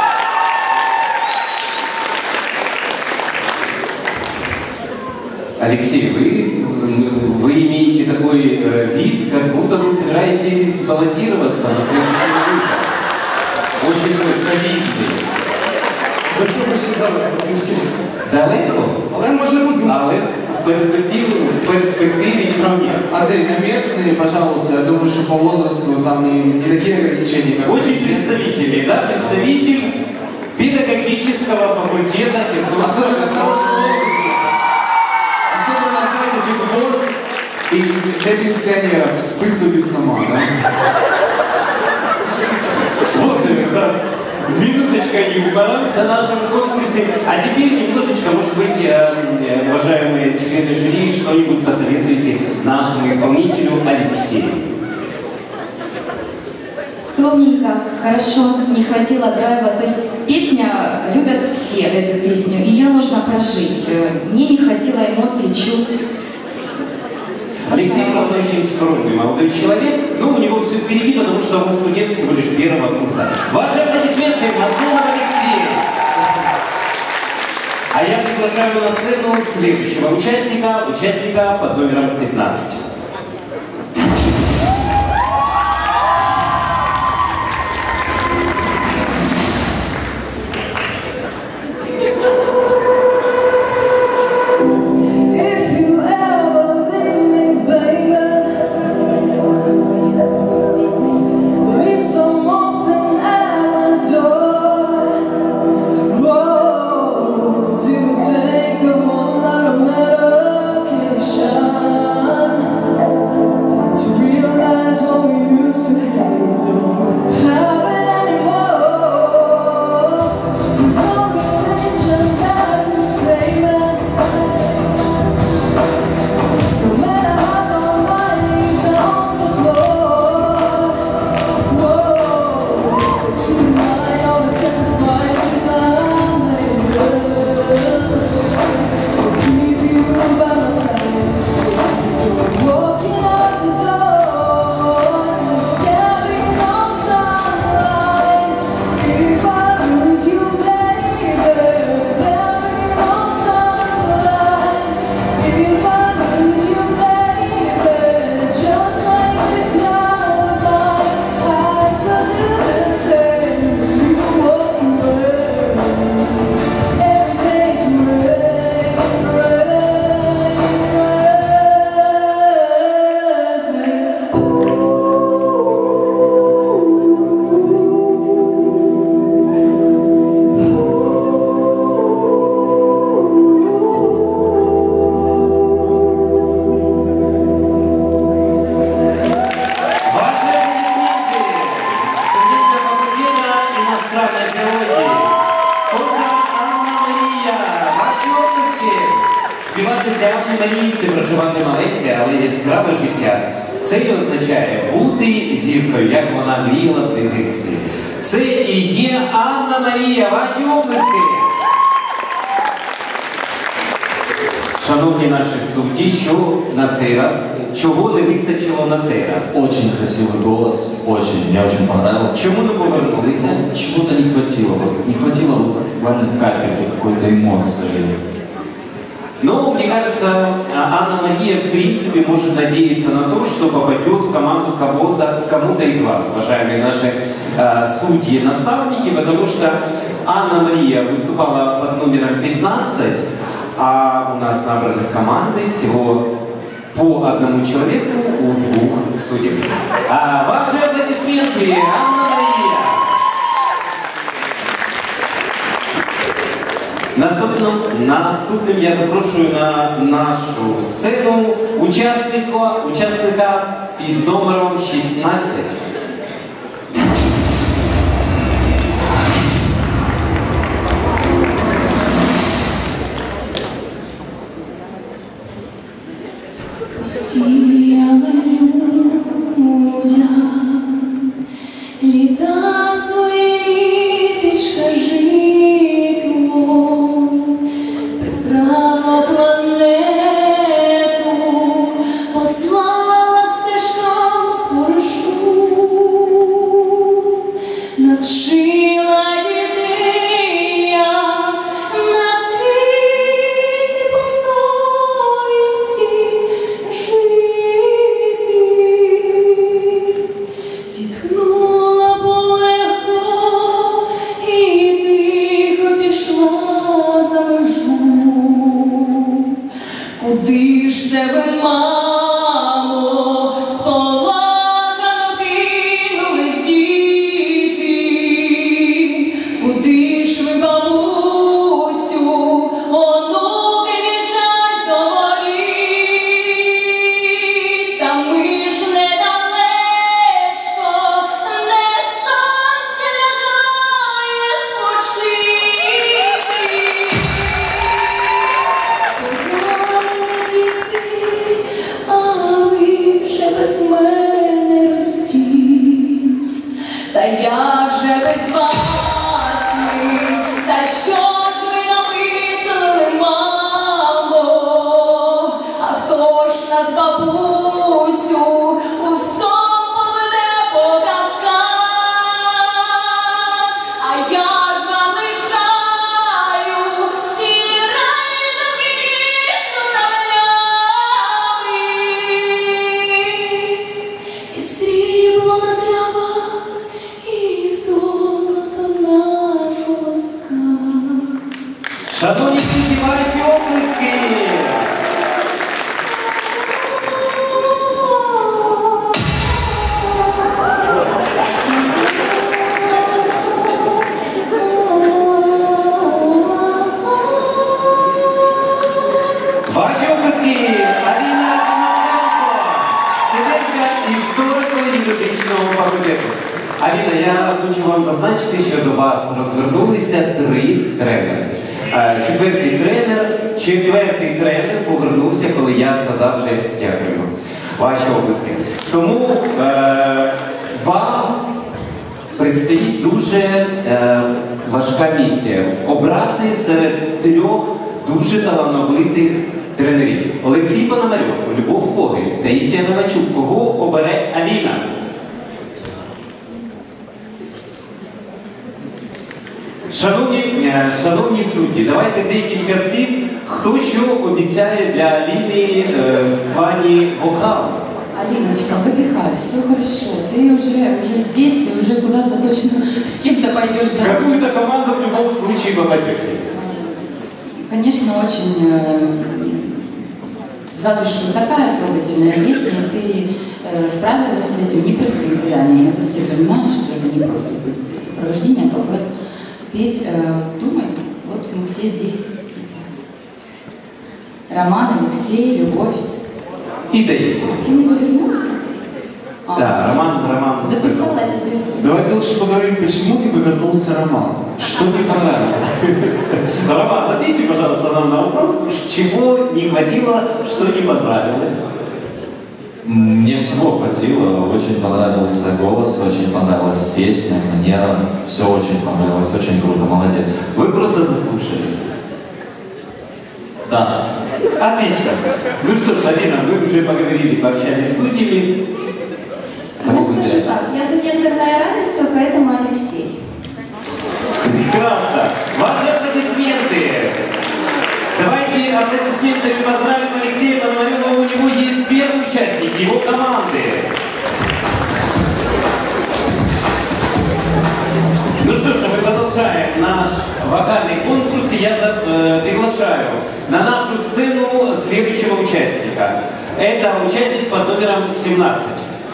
Алексей, вы имеете такой вид, как будто вы собираетесь баллотироваться на следующий выбор. Очень солидный. До цього ще далеко, трішки. Далеко? Але можна подумати. Але в перспективе ні. Андрей, на местные, пожалуйста, я думаю, что по возрасту там не такие ограничения, как... Очень представительный, да? Представитель педагогического факультета Особенно знаете, бигборд и для пенсионеров «Спысу без сама», да? Вот у нас минуточка юмора на нашем конкурсе. А теперь немножечко, может быть, уважаемые члены жюри, что-нибудь посоветуете нашему исполнителю Алексею. Скромненько, хорошо, не хватило драйва. То есть песня, любят все эту песню, ее нужно прожить. Мне не хватило эмоций, чувств. Алексей просто очень скромный молодой человек, но у него все впереди, потому что он студент всего лишь первого курса. Ваши аплодисменты Мазунов Алексею! А я приглашаю на сцену следующего участника под номером 15. Проживати маленьке, але яскраве життя. Це і означає бути зіркою, як вона мріяла в дитинстві. Це і є Анна Марія. Ваші оплески! Шановні наші судді, що на цей раз, чого не вистачило на цей раз? Очень красивый голос, очень, мне очень понравился. Чому не повернулися? Чего-то не хватило, не хватило буквально капельки какой-то эмоции. Но, мне кажется, Анна-Мария, в принципе, может надеяться на то, что попадет в команду кому-то из вас, уважаемые наши судьи-наставники, потому что Анна-Мария выступала под номером 15, а у нас набраны в команды всего по одному человеку у двух судей. Ваши аплодисменты, Анна-Мария! Наступним я запрошую на нашу сцену учасника під номером 16. Сіяли людям викладачка історико-юридичного факультету. Аліна, я хочу вам зазначити, що до вас розвернулися 3 тренери. Четвертий тренер повернувся, коли я сказав вже дякую. Ваші обласки. Тому вам предстоїть дуже важка місія. Обрати серед 3 дуже талановитих тренерів. Олексій Пономарьов, Любов Фогель, Таїсія Новачук. Кого обере Аліна? Шановні судді, давайте декілька слів, хто що обіцяє для Аліни в плані вокалу. Алиночка, выдыхай, все хорошо. Ты уже здесь и уже куда-то точно с кем-то пойдешь за ручку. Какую-то команду в любом случае попадете. Конечно, очень за душу такая трогательная песня, и ты справилась с этим непростым заданием. Это все понимают, что это не просто сопровождение, а петь. Думай, вот мы все здесь. Роман, Алексей, Любовь. И Таисия. Ты не повернулся? Да, Роман. Записала тебе. Давайте лучше поговорим, почему не повернулся Роман. Что не понравилось? Роман, ответьте, пожалуйста, нам на вопрос, чего не хватило, что не понравилось. Мне всего хватило, очень понравился голос, очень понравилась песня, манера, все очень понравилось, очень круто, молодец. Вы просто заслушались. Да. Отлично. Ну что ж, Алина, мы уже поговорили, пообщались с судьями. Я скажу так, я за гендерное равенство, поэтому Алексей. Прекрасно. Ваши аплодисменты. Давайте аплодисментами поздравим Алексея Пономарева. У него есть первый участник его команды. Ну что ж, мы продолжаем наш вокальный конкурс. Я приглашаю на нашу сцену следующего участника. Это участник под номером 17.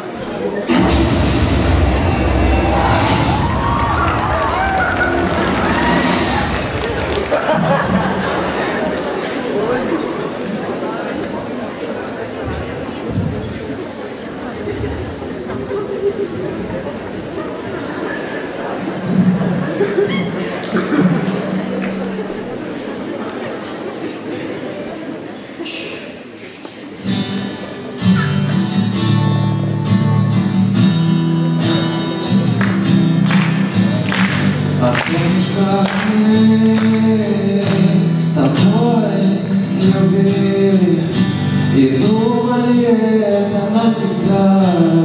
А помнишь, как мы с тобой любили и думали это навсегда?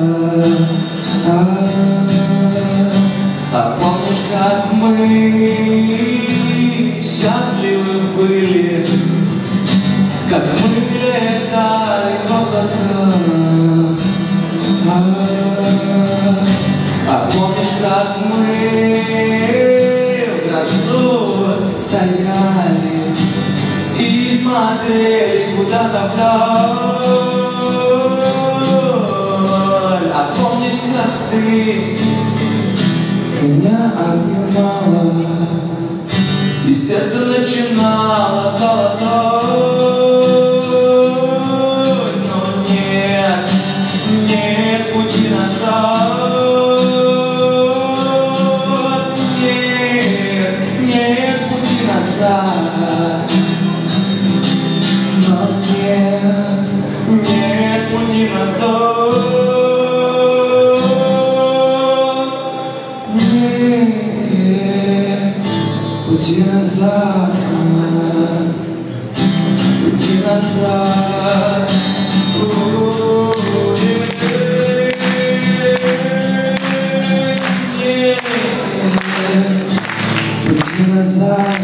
А помнишь, как мы счастливы были, как мы летали в облаках? А помнишь, как мы в грозу стояли и смотрели куда-то вдаль? А помнишь, как ты меня обнимала и сердце начинало колотать? Но нет, нет пути назад. Но нет, нет пути назад. Нет пути назад. Пути назад. Нет пути назад.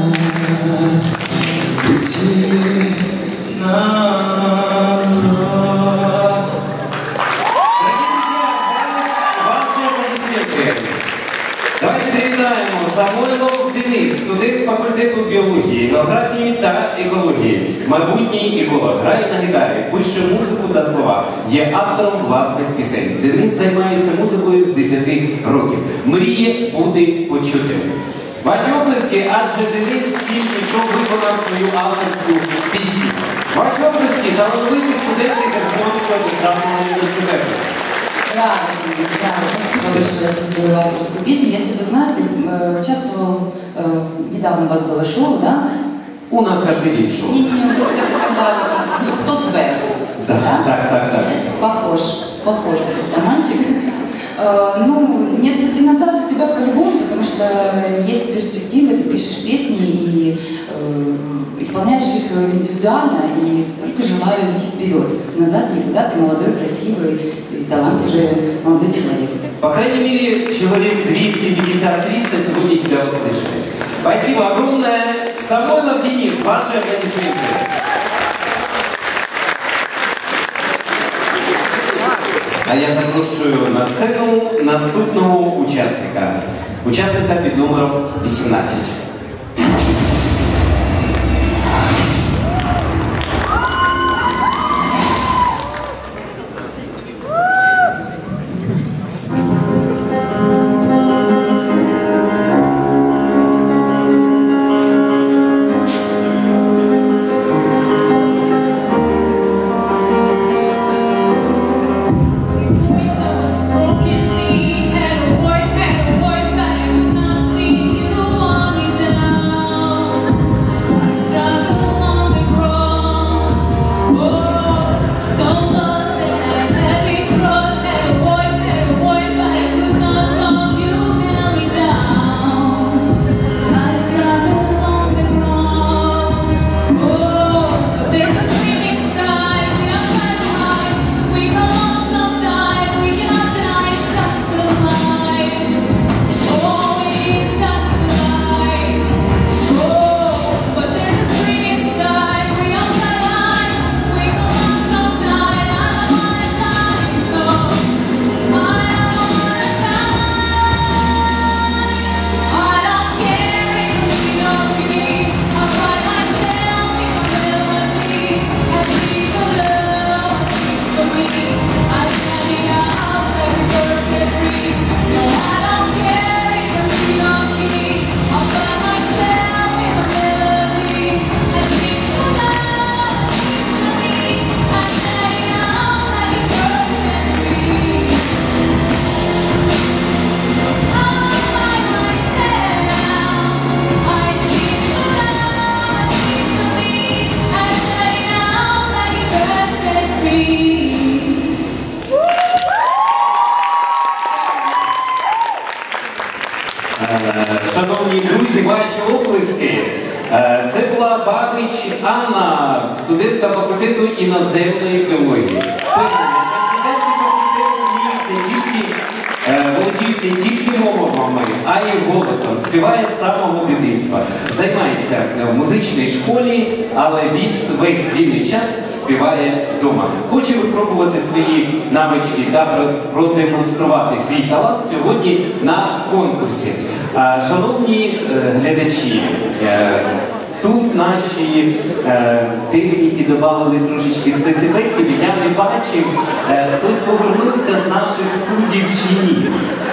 Давайте привітаємо Самойлов Денис, студент факультету біології, географії та екології, майбутній еколог, грає на гітарі, пише музику та слова, є автором власних пісень. Денис займається музикою з 10 років. Мріє бути почутим. Ваші оплески, адже Денис тільки що виконав свою авторську пісню. Ваші оплески, талановиті студенти Херсонського державного університету. Браво, Денис, браво. Спасибо большое за свою авторскую песню. Я тебя знаю, ты участвовал, недавно у вас было шоу, да? У нас каждый день шоу. Не, когда кто сверху. Да, так. Похож просто мальчик. Ну, нет пути назад у тебя по-любому, потому что есть перспективы, ты пишешь песни и исполняешь их индивидуально, и только желаю идти вперед. Назад никуда, ты молодой, красивый, талантливый молодой человек. По крайней мере, человек 250-300 сегодня тебя услышали. Спасибо огромное. Самойлов Денис, ваши аплодисменты. А я запрошую на сцену наступного учасника. Учасника під номером 18. Шановні друзі, ваші оплески. Це була Бабич Анна, студентка факультету іноземної філології. Студенти факультету володіють не тільки мовами, а й голосом. Співає з самого дитинства. Займається в музичній школі, але весь вільний час співає вдома. Хоче випробувати свої навички та продемонструвати свій талант сьогодні на конкурсі. Шановні глядачі, тут наші техніки додали трошечки спецефектів, і я не бачив, хтось повернувся з наших суддів чи ні.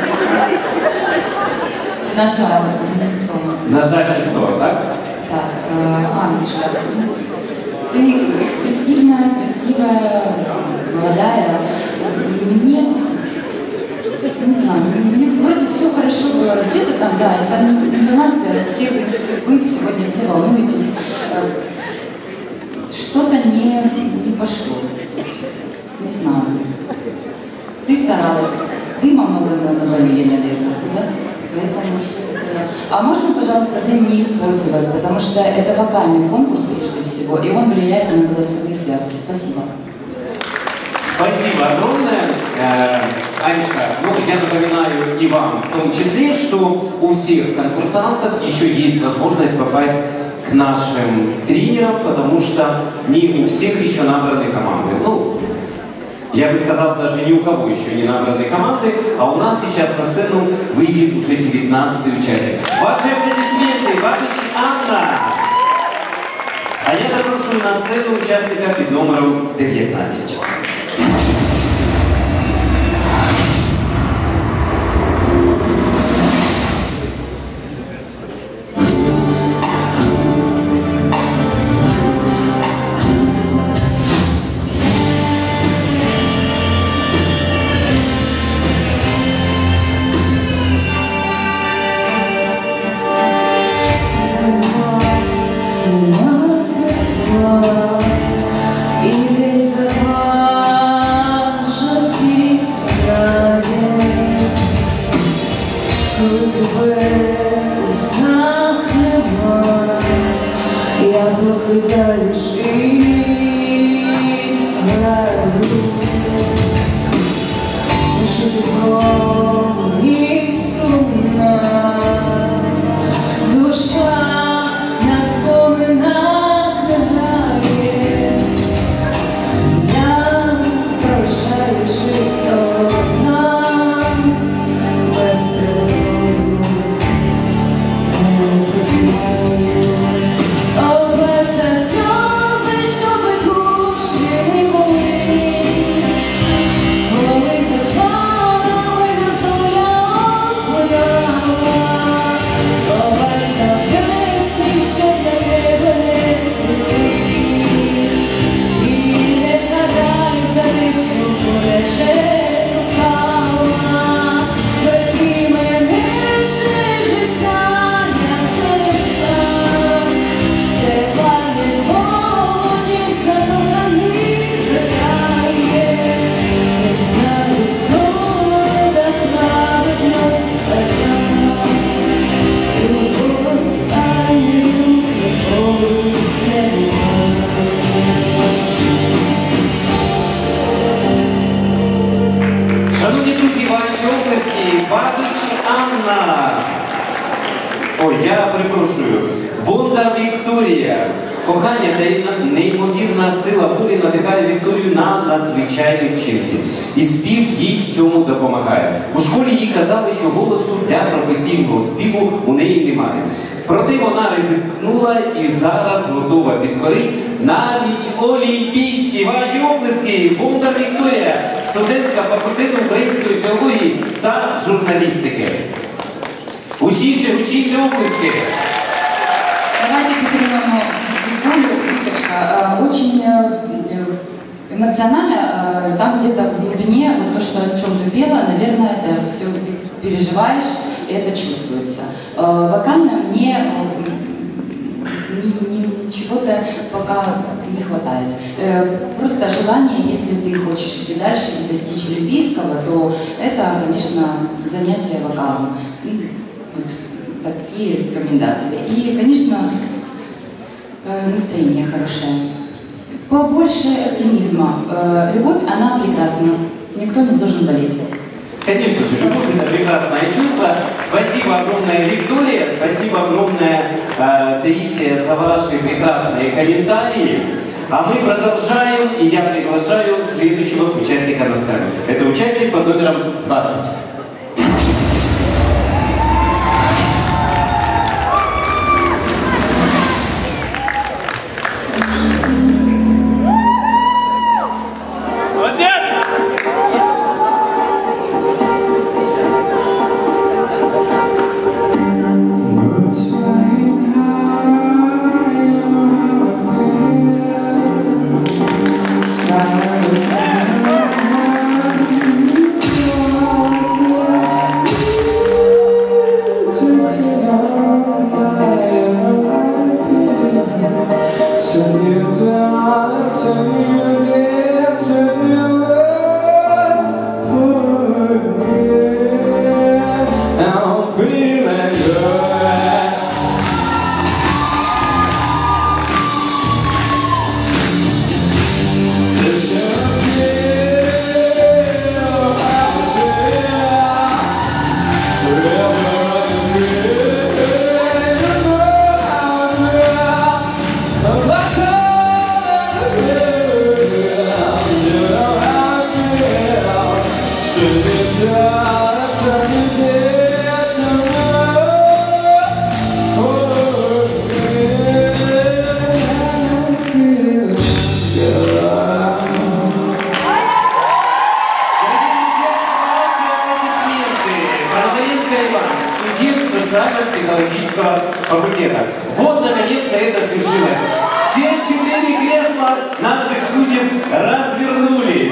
На жаль, ніхто. На жаль, ніхто, так? Так, Аннушка, ты экспрессивная, красивая, молодая. Мне, не знаю, мне вроде все хорошо было. Где-то там, да, это номинация, вы сегодня все волнуетесь. Что-то не пошло. Не знаю. Ты старалась, дыма много навалили, наверное, да? Поэтому что-то... А можно, пожалуйста, дым не использовать, потому что это вокальный конкурс, прежде всего, и он влияет на голосовые связки. Спасибо. Спасибо огромное. Анечка, ну, я напоминаю и вам в том числе, что у всех конкурсантов еще есть возможность попасть к нашим тренерам, потому что не у всех еще набраны команды. Ну, я бы сказал, даже ни у кого еще не набраны команды, а у нас сейчас на сцену выйдет уже 19-й участник. Ваши аплодисменты, Бабич Анна! А я запрошую на сцену участника під номером 19. тепло и струнно. Душа на вспоминах играет. Я залишаюсь одна, без тревоги, не знаю. Обеться сльози, щоб гучні не були. Коли за чарами розмовляла вода, обеться пісні, що для тебе не цвіли. І не вгадай за те, що полече кохала. Веди мене через життя, як через сон, де пам'ять молоді закоханих ридає. Не знаю, хто так правильно сказав, любов останню ніколи не було. Шановні друзі, ваші обласки, Бабич Анна. Ой, я перепрошую. Бондар Вікторія. Кохання та неймовірна сила волі надихає Вікторію на надзвичайні вчинки. І спів їй в цьому допомагає. У школі їй казали, що голосу для професійного співу у неї немає. Проте вона ризикнула і зараз готова підкорити навіть олімпійські. Ваші обласки, Бондар Вікторія, студентка факультету української філології та журналістики. Учіться обласки. Давайте підтримаємо Викторию. Викачка, очень эмоционально, там где-то в глубине, вот то, что, о чем ты пела, наверное, это все ты переживаешь, и это чувствуется. Вокально мне чего-то пока не хватает. Просто желание, если ты хочешь идти дальше и достичь олимпийского, то это, конечно, занятие вокалом. Вот такие рекомендации. И, конечно, настроение хорошее. Побольше оптимизма. Любовь, она прекрасна. Никто не должен болеть. Конечно же, любовь – это прекрасное чувство. Спасибо огромное, Виктория. Спасибо огромное, Таисия, за ваши прекрасные комментарии. А мы продолжаем, и я приглашаю следующего участника на сцену. Это участник под номером 20. Социально-психологического факультета. Вот, наконец-то, это свершилось. Все 4 кресла наших судеб развернулись.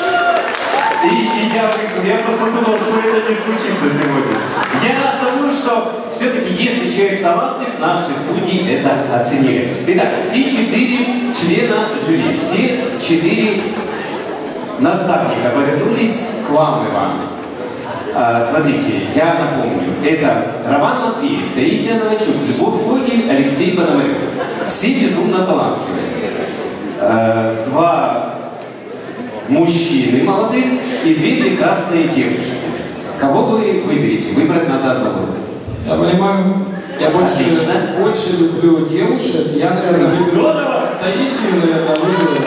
И я просто думал, что это не случится сегодня. Я думаю, что все-таки, если человек талантлив, наши судьи это оценили. Итак, все 4 члена жюри, все 4 наставника повернулись к вам, Иван. Смотрите, я напомню, это Роман Матвеев, Таисия Новачук, Любовь Фогель, Алексей Пономарев. Все безумно талантливые. 2 мужчины молодых и 2 прекрасные девушки. Кого вы выберете? Выбрать надо одного. Я понимаю. Я больше люблю девушек. Я, наверное, люблю Таисию, наверное, выберу.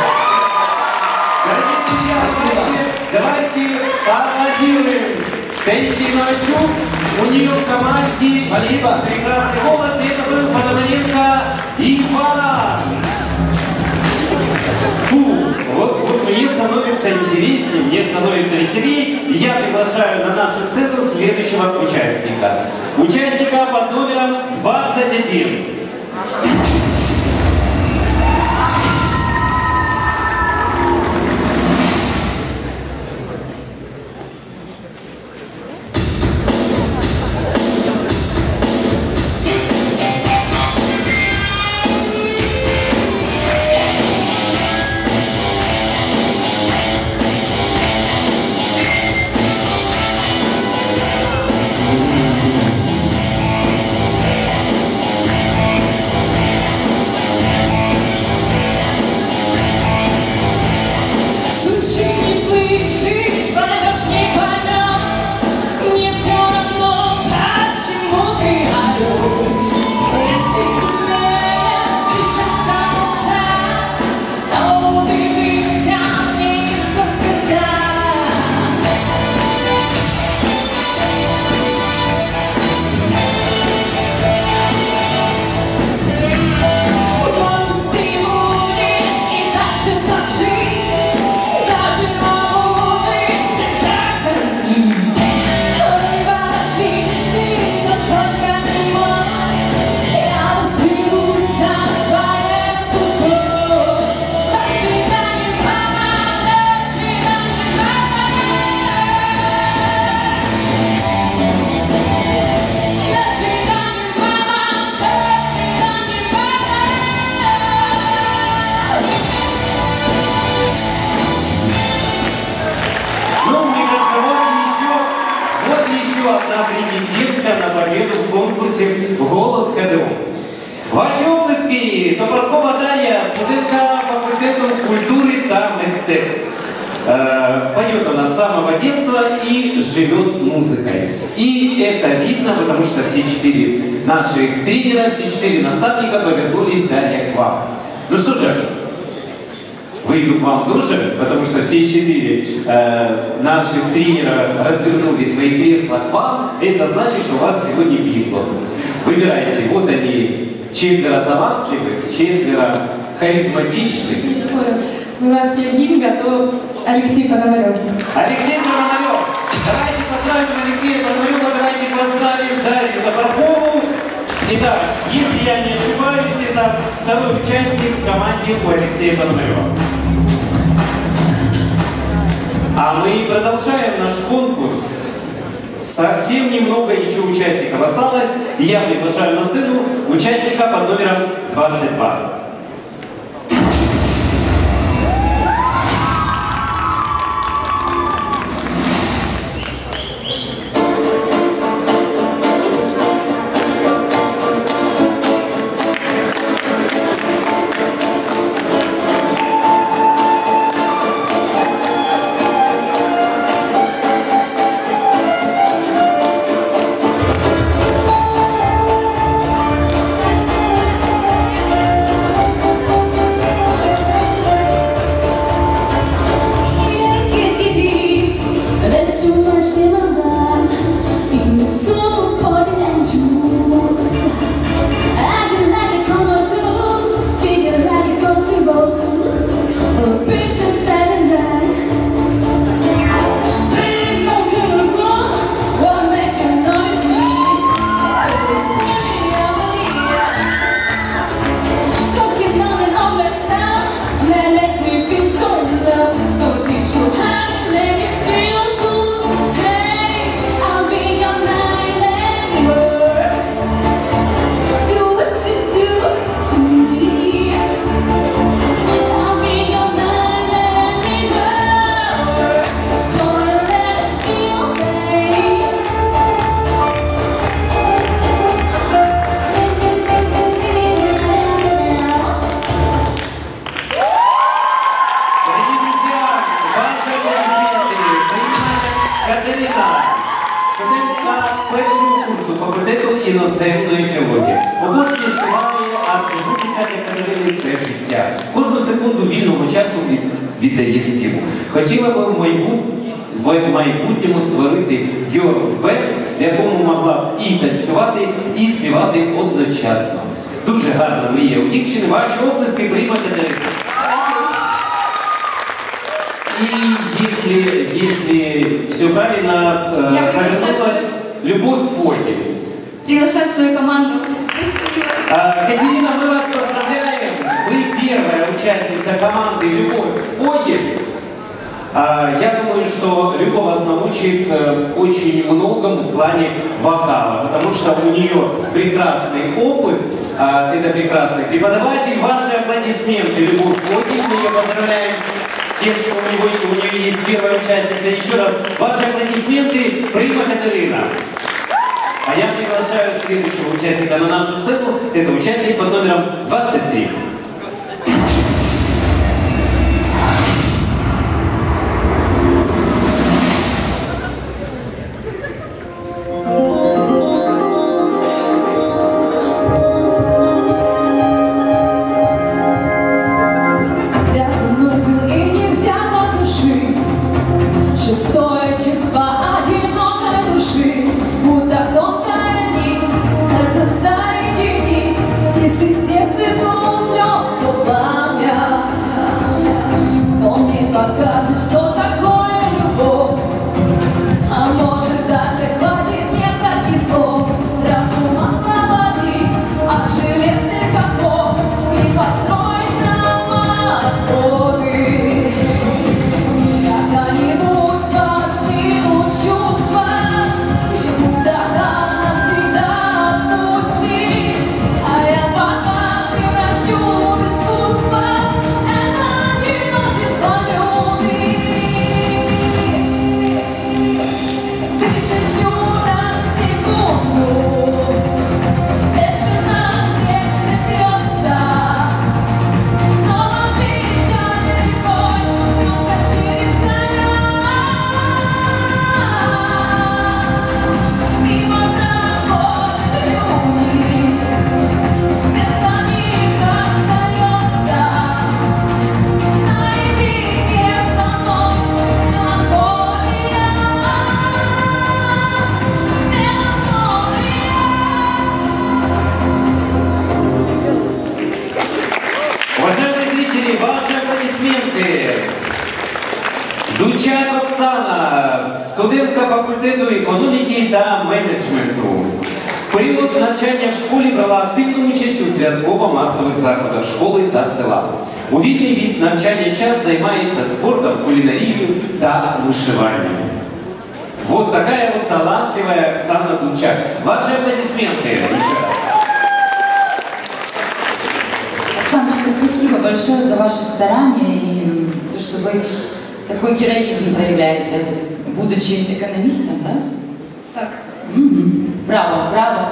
Давайте поаплодируем Таисии Новачук. У нее в команде есть прекрасный голос, и это был Пономаренко Иван. Фу, вот мне становится интереснее, мне становится веселее. И я приглашаю на нашу сцену следующего участника. Участника под номером 21. Одна претендентка на победу в конкурсе «Голос КДУ». Ваші оплески! Топоркова Дарья, студентка факультета культуры та мистецтв. Поет она с самого детства и живет музыкой. И это видно, потому что все 4 наших тренера, все 4 наставника повернулись далее к вам. Ну что же, выйду к вам тоже, потому что все 4 наших тренера развернули свои кресла к вам. Это значит, что у вас сегодня бинго. Выбирайте. Вот они, 4 талантливых, 4 харизматичных. Не спорю. У нас есть бинго, то Алексей Пономарев. Алексей Пономарев. Давайте поздравим Алексея Пономарева, давайте поздравим Дарью Топоркову. Итак, если я не ошибаюсь, это второй участник в команде у Алексея Пономарева. А мы продолжаем наш конкурс. Совсем немного еще участников осталось. И я приглашаю на сцену участника под номером 22. іноземної філології. Обожнює співає, а музика для Катерини – це життя. Кожну секунду вільного часу віддає співу. Хотіла би в майбутньому створити гьорл-бенд, в якому могла б і танцювати, і співати одночасно. Дуже гарна мрія у дівчини. Ваші оплески, Прима Катерина. И если все правильно, повернулась Любовь Фогель. Приглашать свою команду. Спасибо. Катерина, мы вас поздравляем. Вы первая участница команды Любовь Фогель. Я думаю, что Люба вас научит очень многому в плане вокала, потому что у нее прекрасный опыт, это прекрасный преподаватель. Ваши аплодисменты, Любовь Фогель, мы ее поздравляем с тем, что у нее есть первая участница. Еще раз, ваши аплодисменты, Прима Катерина. А я приглашаю следующего участника на нашу сцену, это участник под номером 23. Покажет, что такое любовь, а может даже хватит нескольких слов, разум освободить от железных оков и построить нам отходы. Как-нибудь постигнут чувства, и пустота навсегда отпустит, а я пока превращу в искусство это одиночество. Дучак Оксана, студентка факультету економіки та менеджменту. В період навчання в школі брала активну участь у святково-масових заходах школи та села. У вільний від навчання час займається спортом, кулінарією та вишиванням. Вот такая вот талантливая Оксана Дучак. Ваши аплодисменты еще раз. Оксаночка, спасибо большое за ваши старания и то, что вы такой героизм проявляете, будучи экономистом, да? Так. Браво, браво.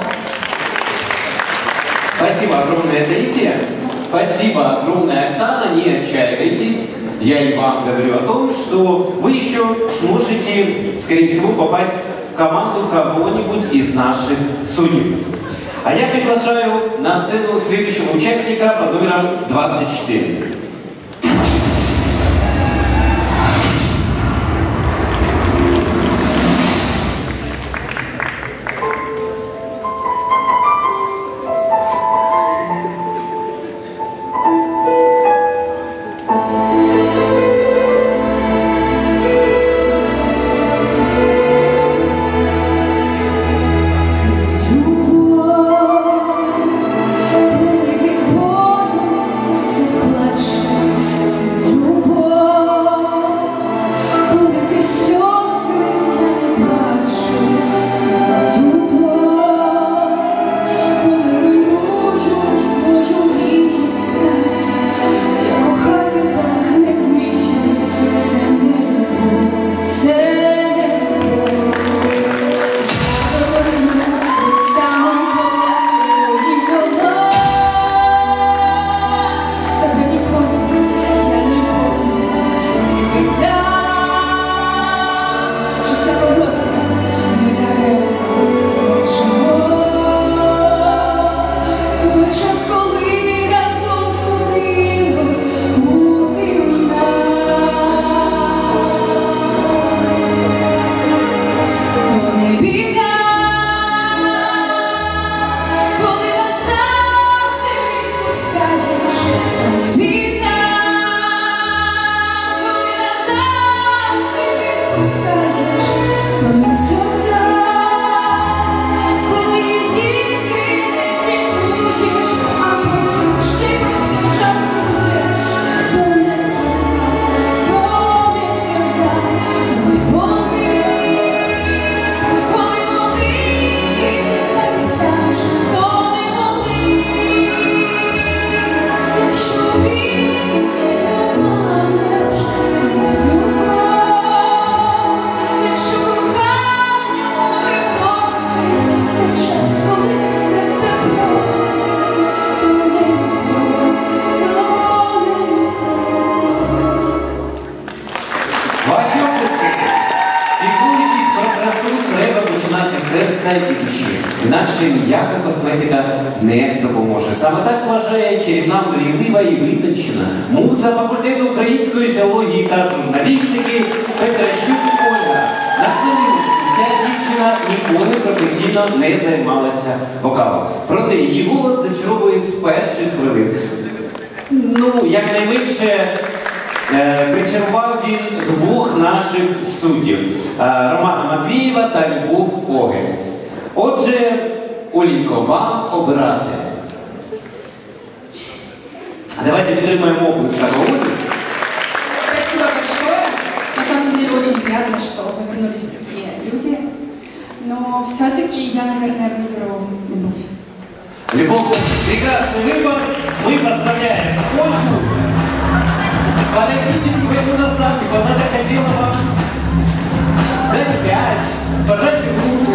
Спасибо огромное, Таисия. Спасибо огромное, Оксана. Не отчаивайтесь. Я и вам говорю о том, что вы еще сможете, скорее всего, попасть в команду кого-нибудь из наших судей. А я приглашаю на сцену следующего участника под номером 24. Плачь. стаєш, то не сльоза. Коли зірки не цінуєш, а потім ще про це жалкуєш, то не сльоза, то не сльоза, то не болить. Коли болить, замістаєш, то не болить. Якщо вірить, обманеш, то не любов. Якщо кохання виносить, то час, коли серце просить, то не любов, то не любов. Ваші оплески. Піклуючись про красу, треба починати з серця і душі. Інакше ніяка косметика не допоможе. Саме так вважає чарівна, мрійлива і витончена муза факультету української філології та журналістики Петращук Ольга. На хвилиночку, ця дівчина ніколи професійно не займалася вокалом. Проте її голос зачаровує з перших хвилин. Ну, якнайменше причарував він двох наших суддів – Романа Матвієва та Любов Фогель. Отже, Оленько, вам обирати. Давайте підтримаємо оплесками Олі. Спасибо большое. На самом деле очень приятно, что повернулись такие люди. Но все-таки я, наверное, выберу любовь. Любовь, прекрасный выбор. Мы поздравляем Ольгу. Подойдите к своему наставнику, она так хотела вам дать 5, пожать руку.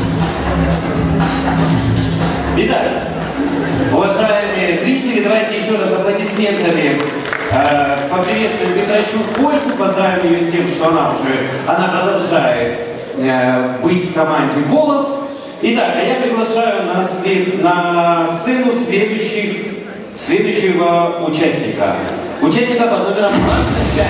Итак, уважаемые зрители, давайте еще раз аплодисментами поприветствуем Петращук Ольгу, поздравим ее с тем, что она продолжает быть в команде «Голос». Итак, а я приглашаю на сцену следующего участника. Участника под номером 25.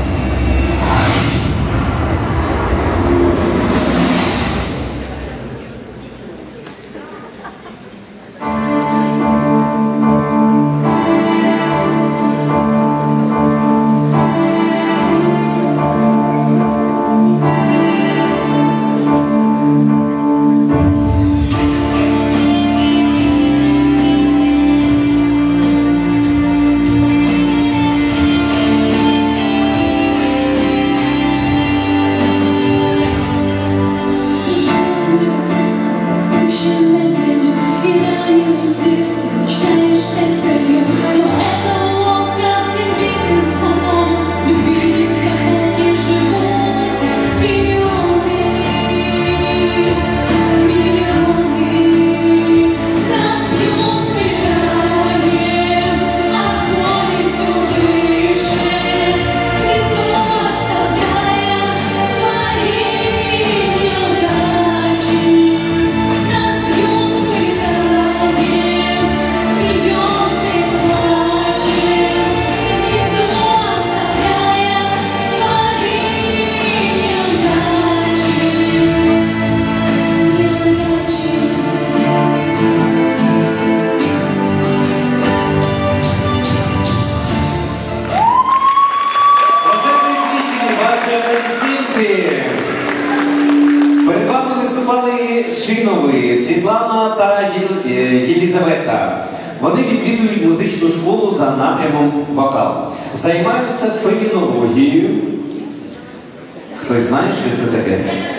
Перед вами виступали Шинови, Світлана та Єлізавета. Вони відвідують музичну школу за напрямом вокал. Займаються фелінологією. Хтось знає, що це таке?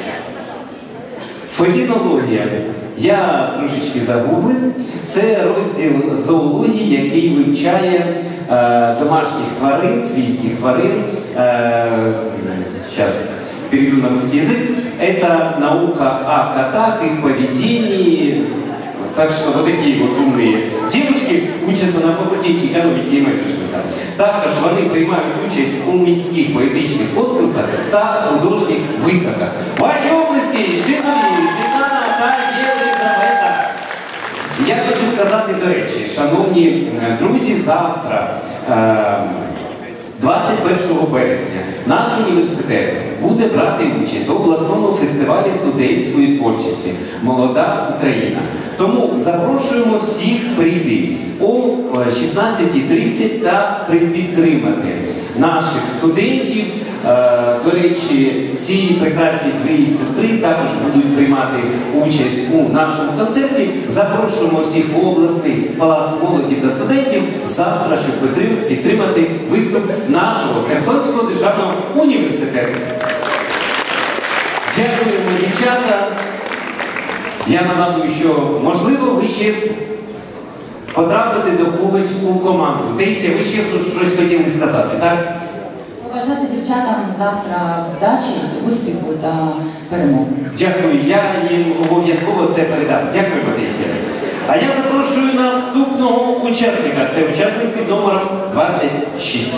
Фелінологія. Я трошечки загуглив. Це розділ зоології, який вивчає домашніх тварин, свійських тварин. Сейчас перейду на русский язык. Это наука о котах, их поведении. Так что вот такие вот умные девушки учатся на факультеті економіки і менеджменту. Також вони приймають участь у міських поетичних конкурсах та художніх виставках. Ваші оплески, Шинові, Світлана та Єлизавета. Я хочу сказати, до речі, шановні друзі, завтра, 21 березня, наш університет буде брати участь у обласному фестивалі студентської творчості «Молода Україна». Тому запрошуємо всіх прийти о 16:30 та підтримати наших студентів До речі, ці прекрасні дві сестри також будуть приймати участь у нашому концерті. Запрошуємо всіх у обласний палац молоді та студентів завтра, щоб підтримати виступ нашого Херсонського державного університету. Дякуємо, дівчата. Я нагадую, що можливо ви ще потрапите до когось у команду. Таїсія, ви ще щось хотіли сказати, так? Побажати дівчатам завтра вдачі, успіху та перемоги. Дякую, я їм обов'язково це передам. Дякую, Таїсія. А я запрошую наступного учасника. Це учасник під номером 26.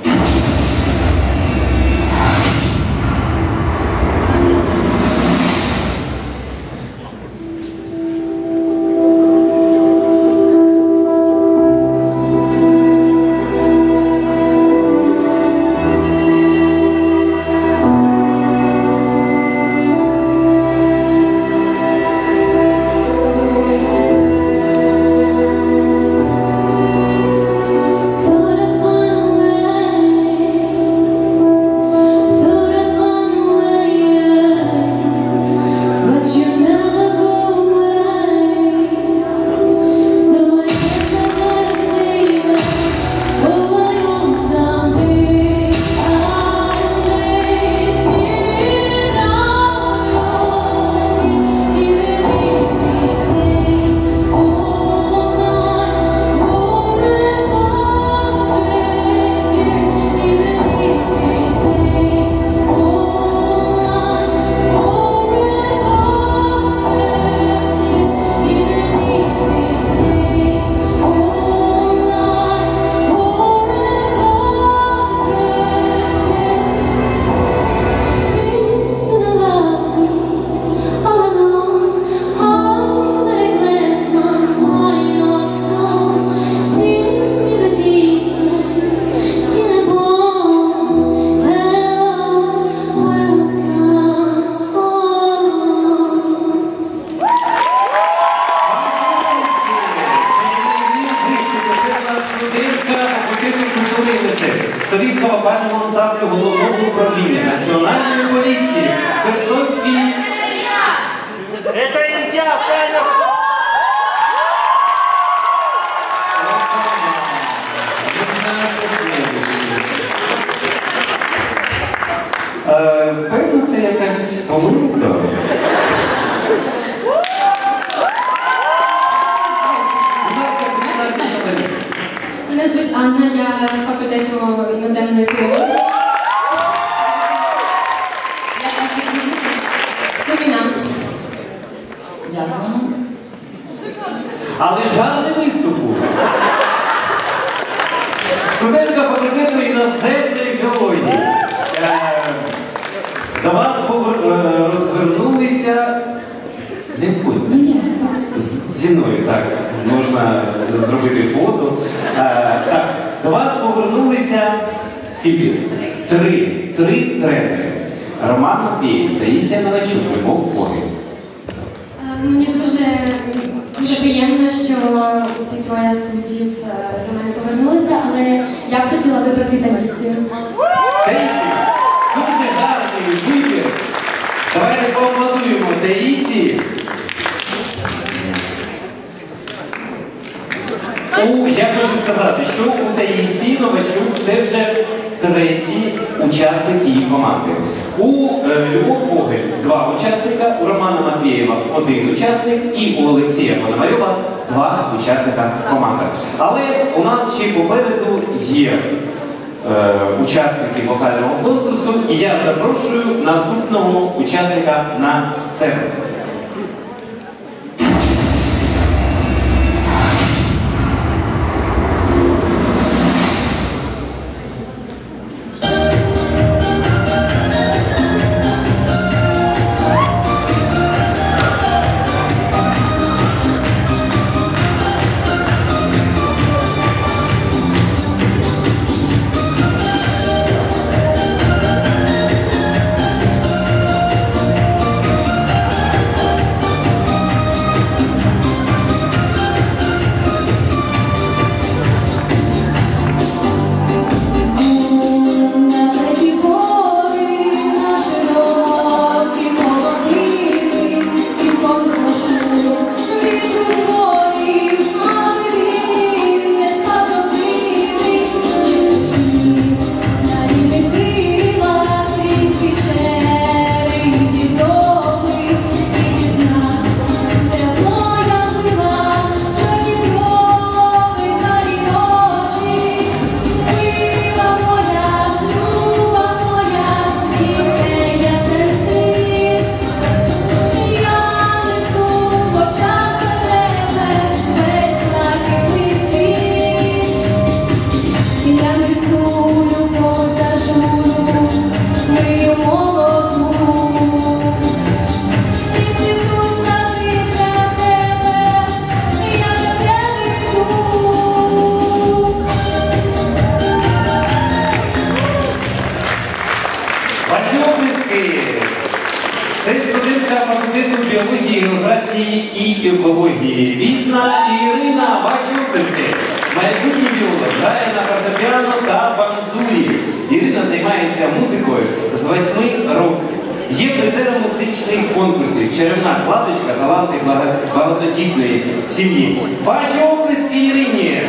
Солістка вокального ансамблю головного управління Національної поліції Херсонській. Это ім'я, Саня! Певно, це якась помилка. Мене звуть Анна, я з факультету іноземної філології. Я ваша Суміна. Дякую. Але ж гарний виступ був. Студентка факультету іноземної філології. До вас розвернулися... Не будь. Зі мною, так. Можна зробити фото. Так, до вас повернулися скільки? Три тренери. Роман Матвієв, Таїсія Новачук, Любов Фогель. Мені дуже приємно, що усі троє суддів до мене повернулися, але я б хотіла вибрати Таїсію. Таїсія, дуже гарний вибір. Давайте поаплодуємо Таїсії. Я хочу сказати, що у Таїсії Новачук це вже третій учасник її команди. У Любов Фогель 2 учасника, у Романа Матвієва 1 учасник і у Олексія Пономарьова 2 учасника команди. Але у нас ще попереду є учасники вокального конкурсу, і я запрошую наступного учасника на сцену. Це студентка факультету біології, географії і екології. Візна Ірина, ваші оплески. Майбутній біолог грає на фортепіано та бандурі. Ірина займається музикою з 8 років. Є призером музичних конкурсів «Чарівна кладочка», таланти багатодітної сім'ї. Ваші оплески Ірині!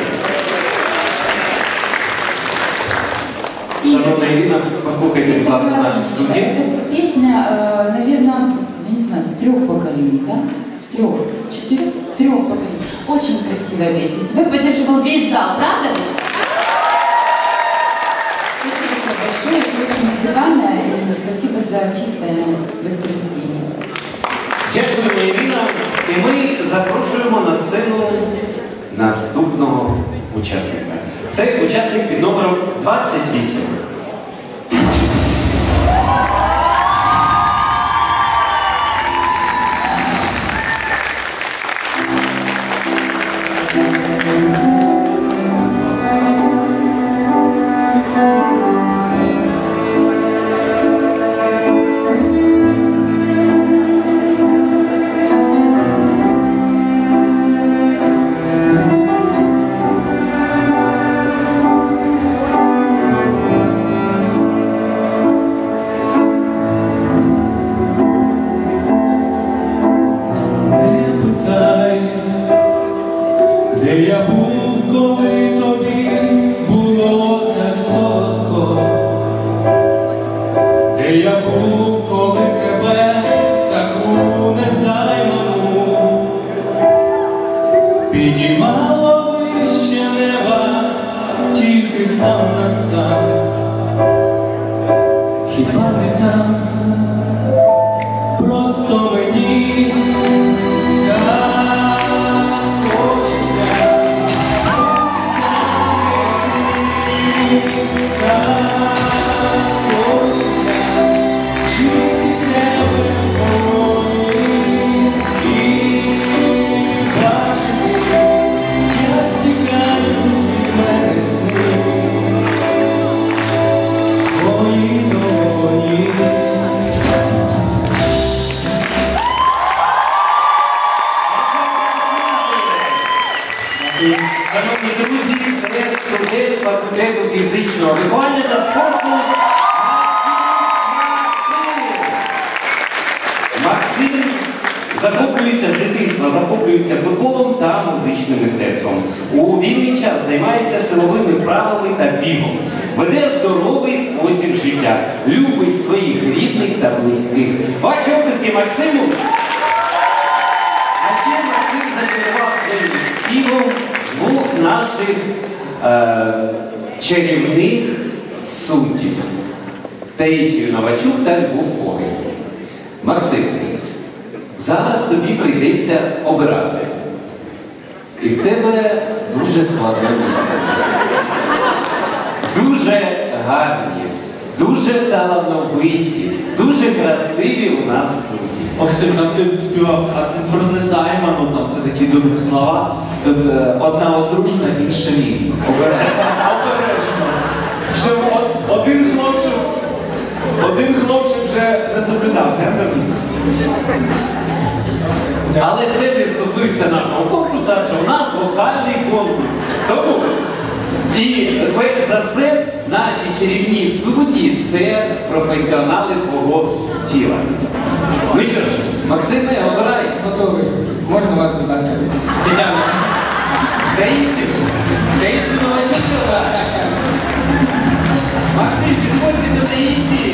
Шановна Ирина, послушайте, будь ласка, наших судей. Эта песня, наверное, я не знаю, 3 поколений, да? 3, 4, 3 поколений. Очень красивая песня. Тебя поддерживал весь зал, правда? Спасибо тебе большое, это очень музыкальная, и спасибо за чистое воспроизведение. Дякуємо, Ірина. І ми запрошуємо на сцену наступного учасника. Це учасник під номером 28. Де я був, коли тобі було так солодко, де я був, коли тебе таку незайману підіймало вище неба, тільки сам на сам. Хіба не там, просто мені Шановні друзі, це студент факультету фізичного виховання та спорту Максим захоплюється з дитинства, захоплюється футболом та музичним мистецтвом. У вільний час займається силовими вправами та бігом. Веде здоровий спосіб життя, любить своїх рідних та близьких. Ваші оплески Максиму! А ще Максим зачарував своїм співом двох наших чарівних суддів – Таїсію Новачук та Любов Фогель. Максим, зараз тобі прийдеться обирати. І в тебе дуже складне місце. Дуже гарні, дуже талановиті, дуже красиві у нас судді. Максим, там ти співав про незайману, там це такі добрі слова. Тут одна одружена, інша ні. Обережно. Вже один хлопчик вже не соблюдав гендерність. Але це не стосується нашого конкурсу, адже у нас вокальний конкурс. Тому, і перш за все, наші чарівні судді – це професіонали свого тіла. Ну що ж, Максиме, обирай. Готовий. Можна вас, будь ласка? Тетяна. Таїсію Новачук. Максим, підходьте до Таїсії.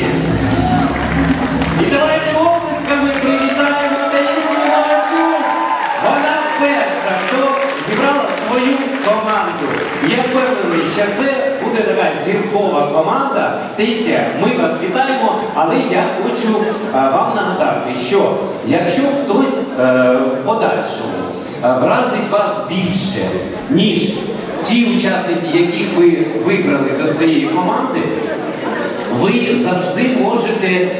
І давайте оплесками привітаємо Таїсію Новачук. Вона перша, хто зібрала свою команду. Я впевнений, що це буде така зіркова команда. Таїсія, ми вас вітаємо, але я хочу вам нагадати, що якщо хтось в подальшому вразить вас більше, ніж ті учасники, яких ви вибрали до своєї команди, ви завжди можете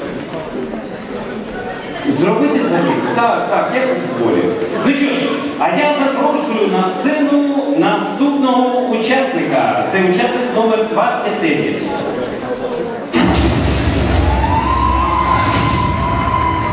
зробити заміну. Так, як у футболі. Ну що ж, а я запрошую на сцену наступного учасника. Це учасник номер 29.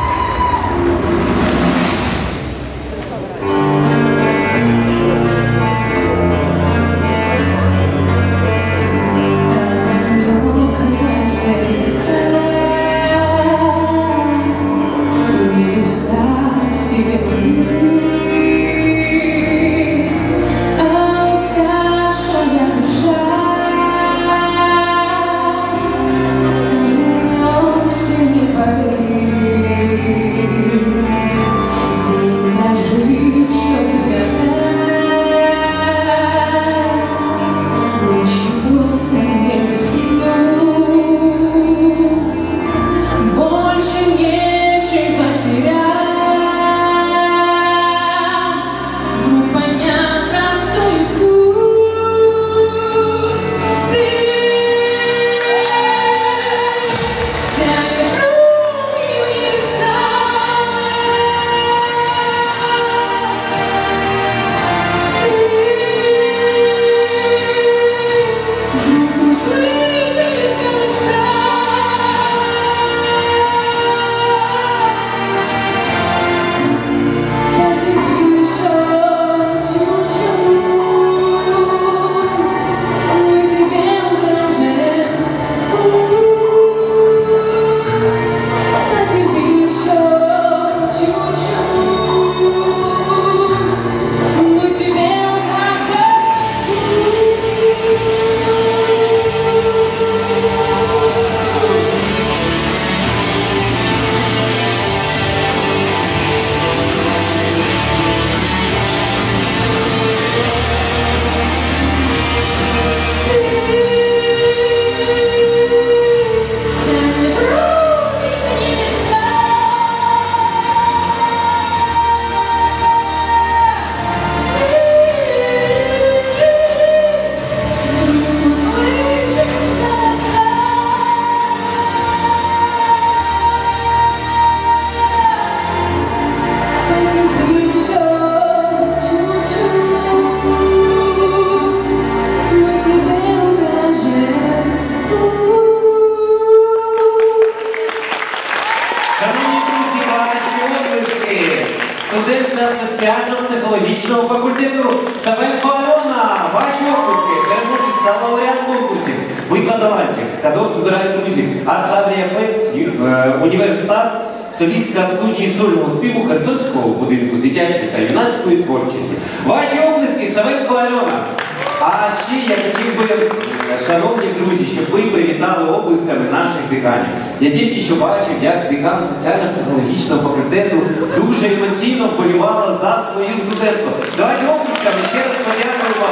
ваші облиски! Студентка соціально-психологічного факультету Савенко Альона. Ваші облиски! Переможниця лауреат конкурсів. Битва талантів. Скадов збирає друзів. Арт-Аврія Фест, Універстат, солістка студії сольного співу Херсонського будинку дитячої та юнацької творчості. Ваші облиски Савенко Альона. А ще я хотів би, шановні друзі, щоб ви привітали облисками наших деканів. Я тільки що бачив, як декан соціально-психологічного факультету дуже емоційно вболівала за свою студентку. Давайте облисками ще раз подякуємо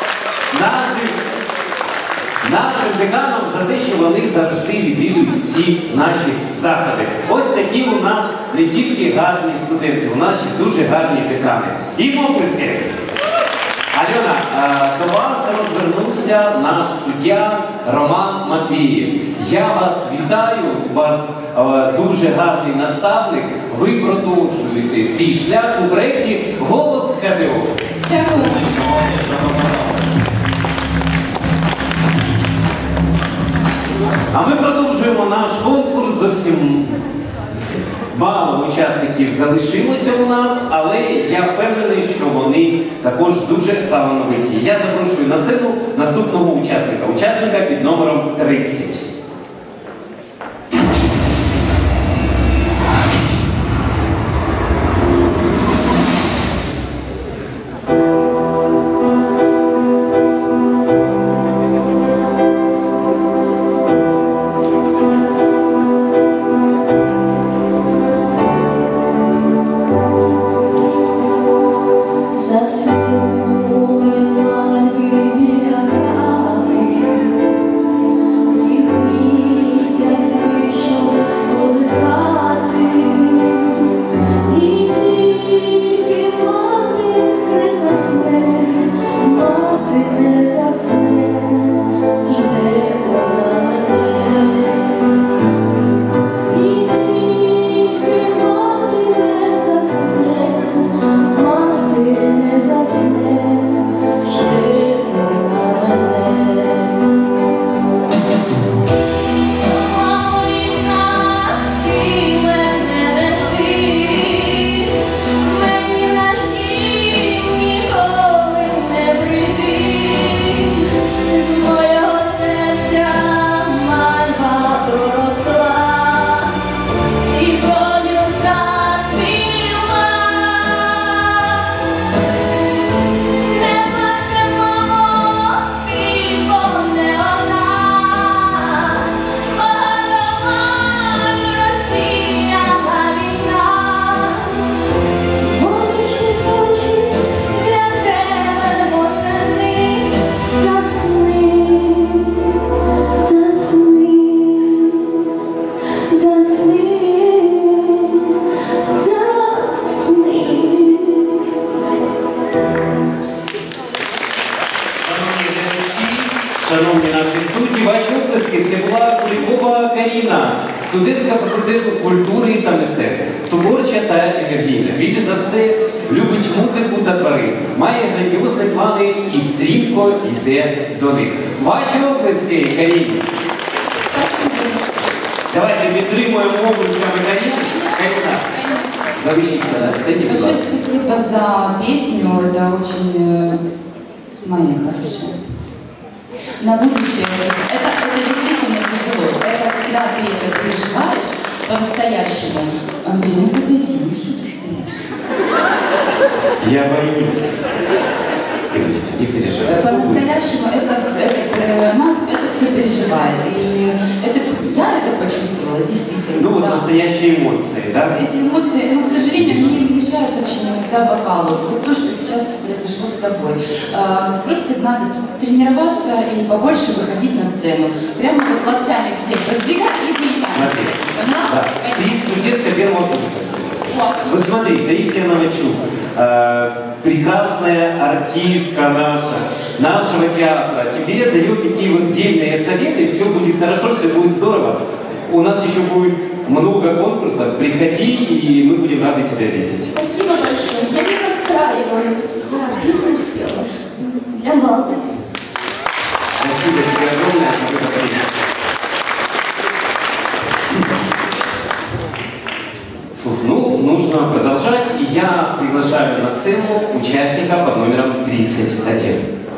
нашим деканам за те, що вони завжди відвідують всі наші заходи. Ось такі у нас не тільки гарні студенти, у нас ще дуже гарні декани. І облиски! Альона, до вас розвернувся наш суддя Роман Матвієв. Я вас вітаю, у вас дуже гарний наставник. Ви продовжуєте свій шлях у проєкті «Голос ХДО». Дякую. А ми продовжуємо наш конкурс. Зовсім мало учасників залишилося у нас, але я впевнений, що вони також дуже талановиті. Я запрошую на сцену наступного учасника під номером 30. Шановні наші судді, ваші оплески, це була Кулікова Каріна, студентка факультету культури та мистецтв, творча та енергійна. Більш за все любить музику та тварин, має грандіозні плани і стрімко йде до них. Ваші оплески, Каріні. Давайте підтримуємо оплесками Каріна. Залишіться на сцені, будь ласка. Спасибо за песню, это очень моя хорошая. На будущее, это действительно тяжело. Это когда ты это переживаешь по-настоящему. Андрей, ну подойди, ну что ты стоишь? Я боюсь. Не переживай. По-настоящему это все переживает. И я это почувствовала, действительно. Ну вот настоящие эмоции, да? Эти эмоции, ну, к сожалению, мне мешают очень иногда вокалу. Вот то, что сейчас произошло с тобой. Просто надо тренироваться и побольше выходить на сцену. Прямо вот локтями всех раздвигать и выйти. Смотри, да. Ты студентка первого курса. Вот смотри, Таисия Новачук, прекрасная артистка нашего театра, тебе дает такие вот дельные советы, все будет хорошо, все будет здорово. У нас еще будет много конкурсов, приходи, и мы будем рады тебя видеть. Спасибо большое, я не расстраиваюсь, я песню спела для мамы. Спасибо тебе огромное, за это Фух, ну, нужно продолжать. И я приглашаю на сцену участника под номером 31.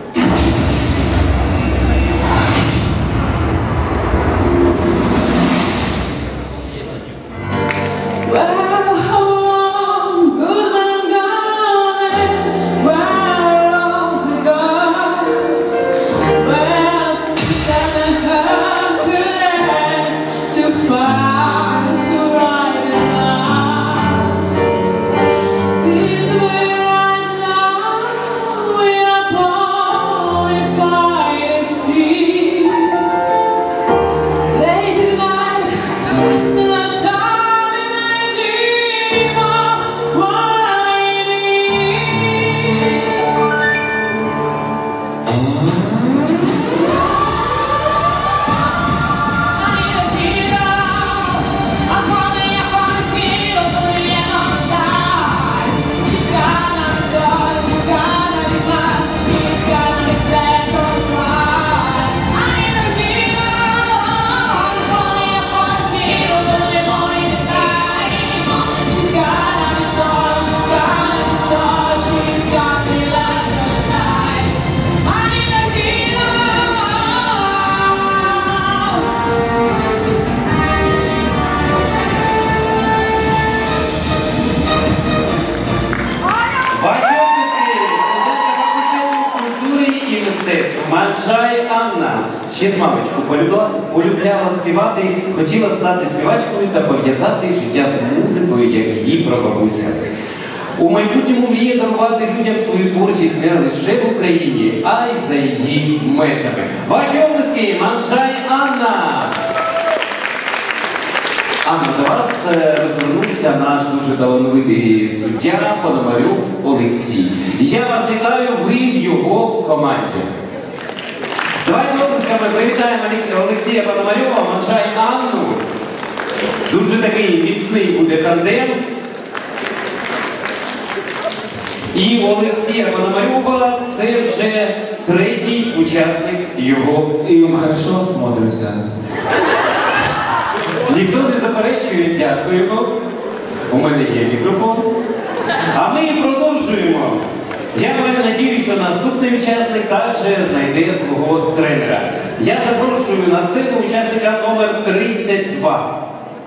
Манджай Анна. Ще з маличку полюбляла співати, хотіла стати співачкою та пов'язати життя з музикою, як її прабабуся. У майбутньому мріє дарувати людям свою творчість не лише в Україні, а й за її межами. Ваші обласки, Манджай Анна! Анна, до вас розвернувся наш дуже талановитий суддя Пономарьов Олексій. Я вас вітаю, ви в його команді. Давайте оплесками привітаємо Олексія Пономарьова, Манджай Анну. Дуже такий міцний буде тандем. І у Олексія Пономарьова це вже третій учасник його. І хорошо смотримся. Ніхто не заперечує, дякуємо. У мене є мікрофон. А ми продовжуємо. Я маю надію, що наступний учасник також знайде свого тренера. Я запрошую на сцену учасника номер 32.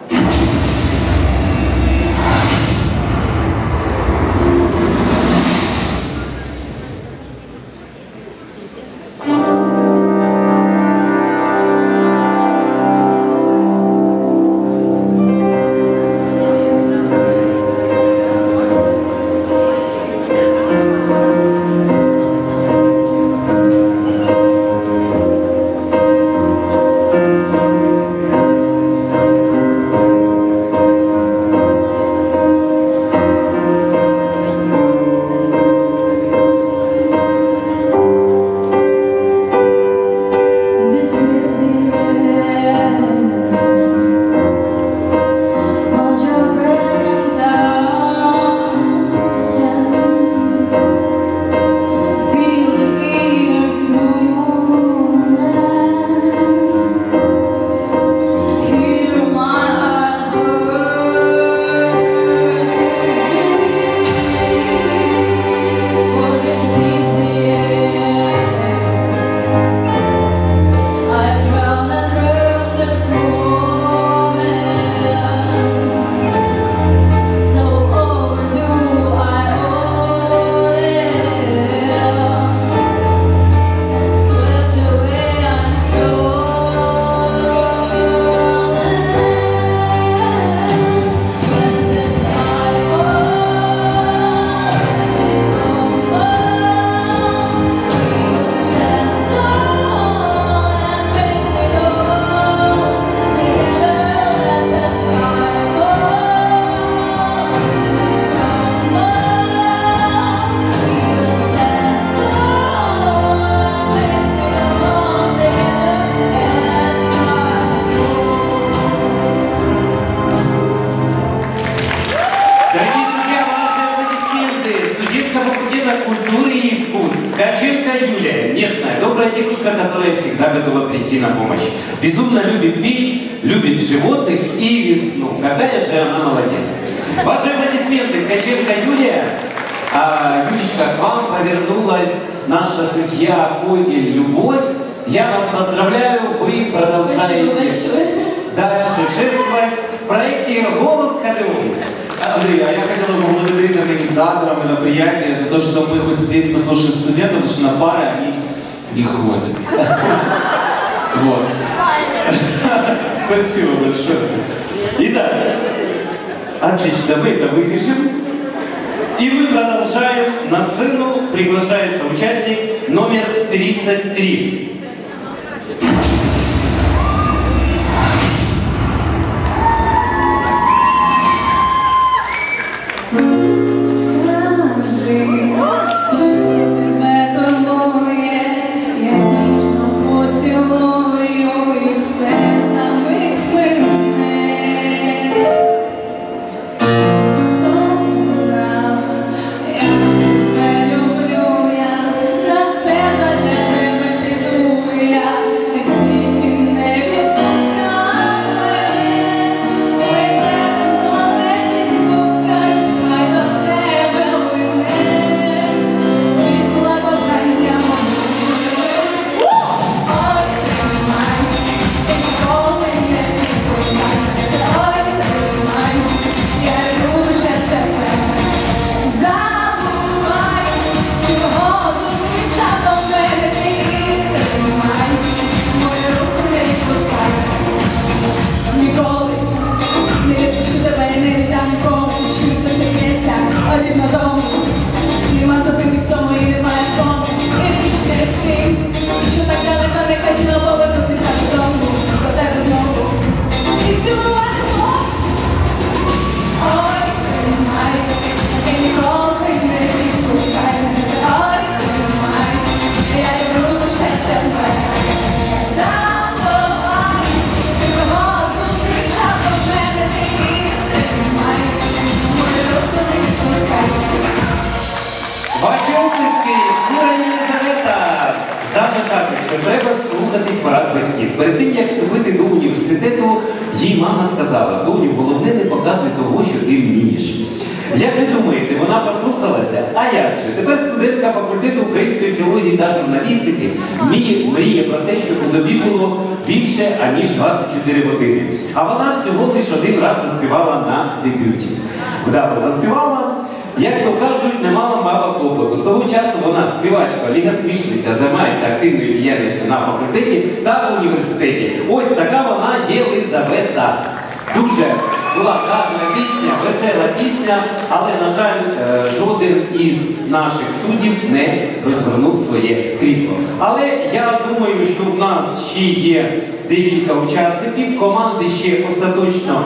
Девушка, которая всегда готова прийти на помощь. Безумно любит пить, любит животных и весну. Какая же она молодец. Ваши аплодисменты, Ткаченко Юлия. Юлечка, к вам повернулась наша судья Фогель Любовь. Я вас поздравляю, вы продолжаете дальше шествовать в проекте «Голос КТУ». Андрей, а я хотел бы поблагодарить организаторам мероприятия за то, что мы хоть здесь послушаем студентов, потому что на пары они не ходят. Вот. Спасибо большое. Итак, отлично, мы это вырежем. И мы продолжаем. На сцену приглашается участник номер 33. Треба слухатись порад батьків. Перед тим, як вступити до університету, їй мама сказала: доню, головне не показуй того, що ти вмієш. Як ви думаєте, вона послухалася? А як же? Тепер студентка факультету української філології та журналістики мріє про те, щоб у добі було більше, аніж 24 години. А вона всього лише один раз заспівала на дебюті. Вдало заспівала. Як то кажуть, не мала мало клопоту. З того часу вона співачка, лігосмішниця, займається активною діяльністю на факультеті та в університеті. Ось така вона Єлизавета. Дуже була гарна пісня, весела пісня, але, на жаль, жоден із наших суддів не розгорнув своє крісло. Але я думаю, що в нас ще є декілька учасників, команди ще остаточно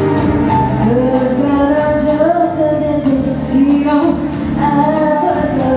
I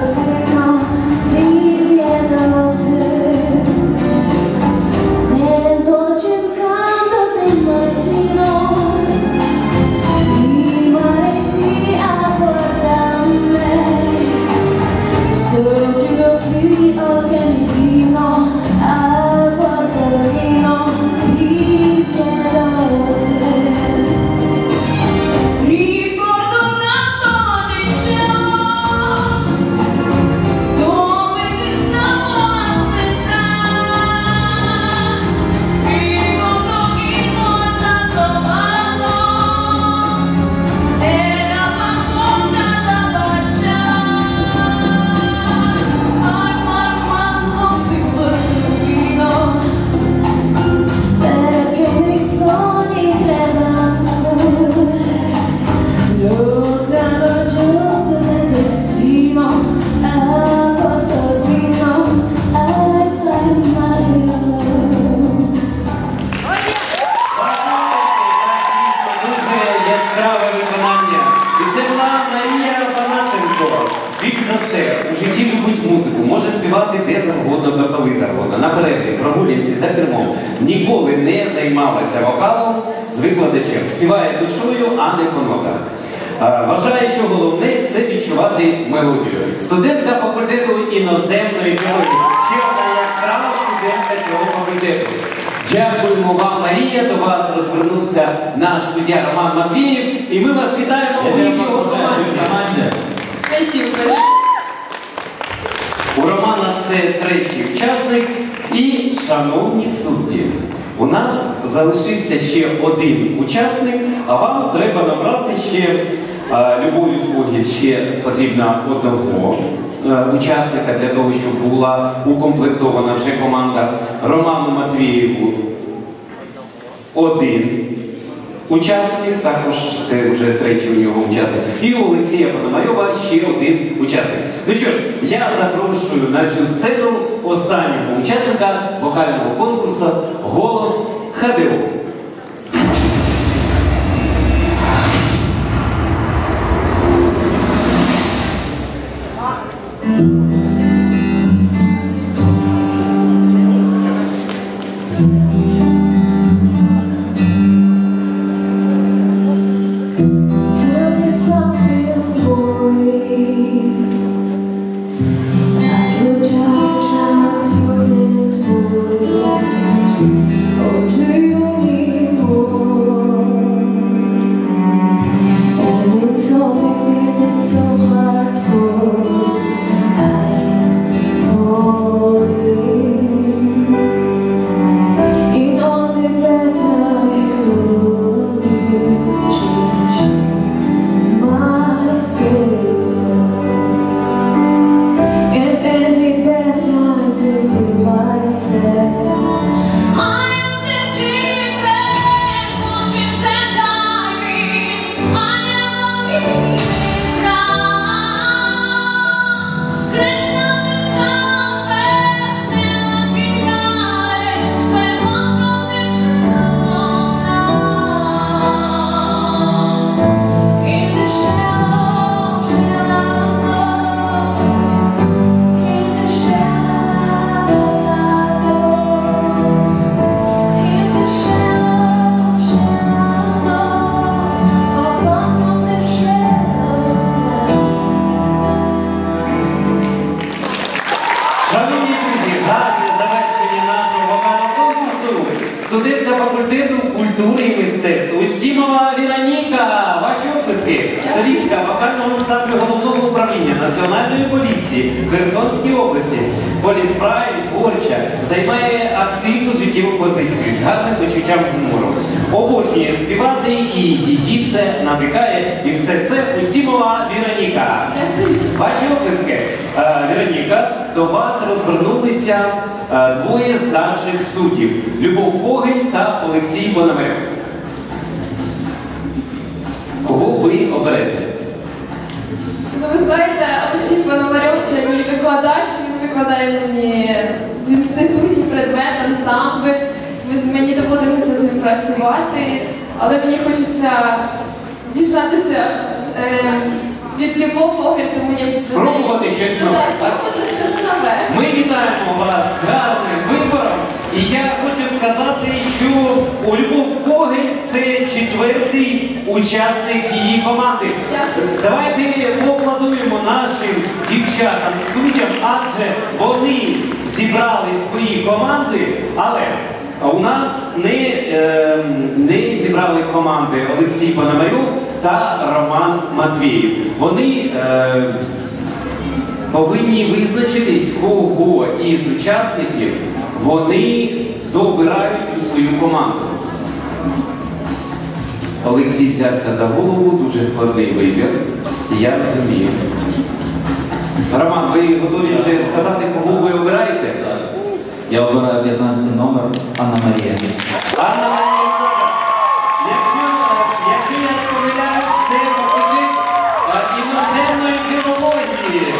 де завгодно та коли завгодно. На перерві, прогулянці за кермом. Ніколи не займалася вокалом з викладачем. Співає душою, а не по нотах. Вважає, що головне – це відчувати мелодію. Студентка факультету іноземної філології. Ще одна яскрава студентка цього факультету. Дякуємо вам, Марія, до вас розвернувся наш суддя Роман Матвіїв. І ми вас вітаємо в його команді. Спасибо. У Романа це третій учасник. І, шановні судді, у нас залишився ще один учасник, а вам треба набрати ще Любові Фогель, ще потрібно одного учасника для того, щоб була укомплектована вже команда. Роману Матвієву один учасник, також це вже третій у нього учасник. І у Олексія Пономарьова ще один учасник. Ну що ж, я запрошую на цю сцену останнього учасника вокального конкурсу «Голос ХДУ». Студентка факультету культури і мистецтв Устімова Вероніка. Ваші оплески. Солістка вокального ансамблю головного управління Національної поліції в Херсонській області. Поліспрайм, творча, займає активну життєву позицію з гарним почуттям гумору. Обожнює співати і її це надихає. І все це Устімова Вероніка. Ваші оплески. Вероніка, до вас розвернулися двоє з наших суддів – Любов Фогель та Олексій Пономарьов. Кого ви оберете? Ну, ви знаєте, Олексій Пономарьов – це мій викладач, він викладає мені в інституті предмет, ансамбль. Мені доводилося з ним працювати, але мені хочеться дізнатися від Любов Фогель, тому я спробувати щось нове. Спробувати щось нове. Ми вітаємо вас з гарним вибором. І я хочу сказати, що у Любов Фогель це четвертий учасник її команди. Давайте поаплодуємо нашим дівчатам, суддям, адже вони зібрали свої команди, але у нас не зібрали команди Олексій Пономарьов та Роман Матвіїв. Вони повинні визначитись, кого із учасників вони добирають у свою команду. Олексій взявся за голову, дуже складний вибір, я розумію. Роман, ви готові вже сказати, кого ви обираєте? Так. Я обираю 15 номер Анна Марія. Анна Марія, якщо я не помиляю, це факультет іноземної філології.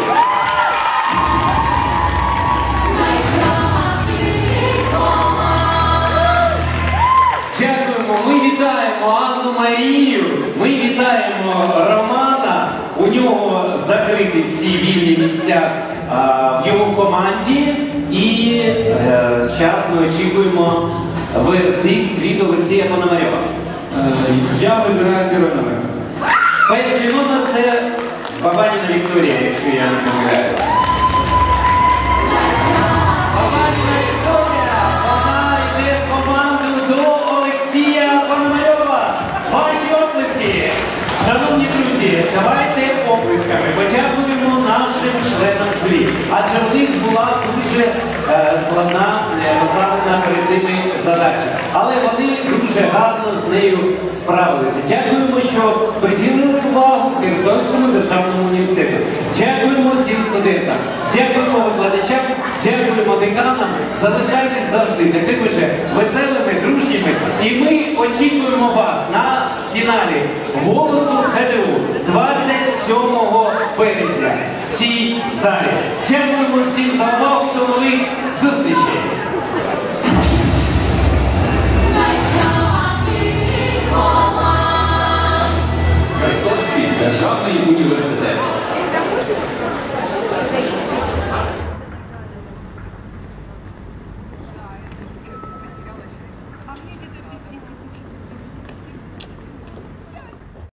Дякуємо, ми вітаємо Анну Марію, ми вітаємо Романа, у нього закриті всі вільні місця в його команді. І зараз ми очікуємо вердикт від Олексія Пономарьова. Я вибираю первый номер. Перший номер це Бабаніна Вікторія, якщо я не помиляюсь. Бабаніна Вікторія, вона йде в команду до Олексія Пономарьова. Ваші оплески! Шановні друзі, давайте оплесками подякуємо нашим членам журі. Адже в них була дуже складна, поставлена перед ними задача. Але вони дуже гарно з нею справилися. Дякуємо, що приділили увагу Херсонському державному університету. Дякуємо всім студентам, дякуємо викладачам, дякуємо деканам. Залишайтесь завжди такими же веселими, дружніми. І ми очікуємо вас на фіналі «Голосу ХДУ» 27 березня в цій залі. Дякуємо всім за увагу. До нових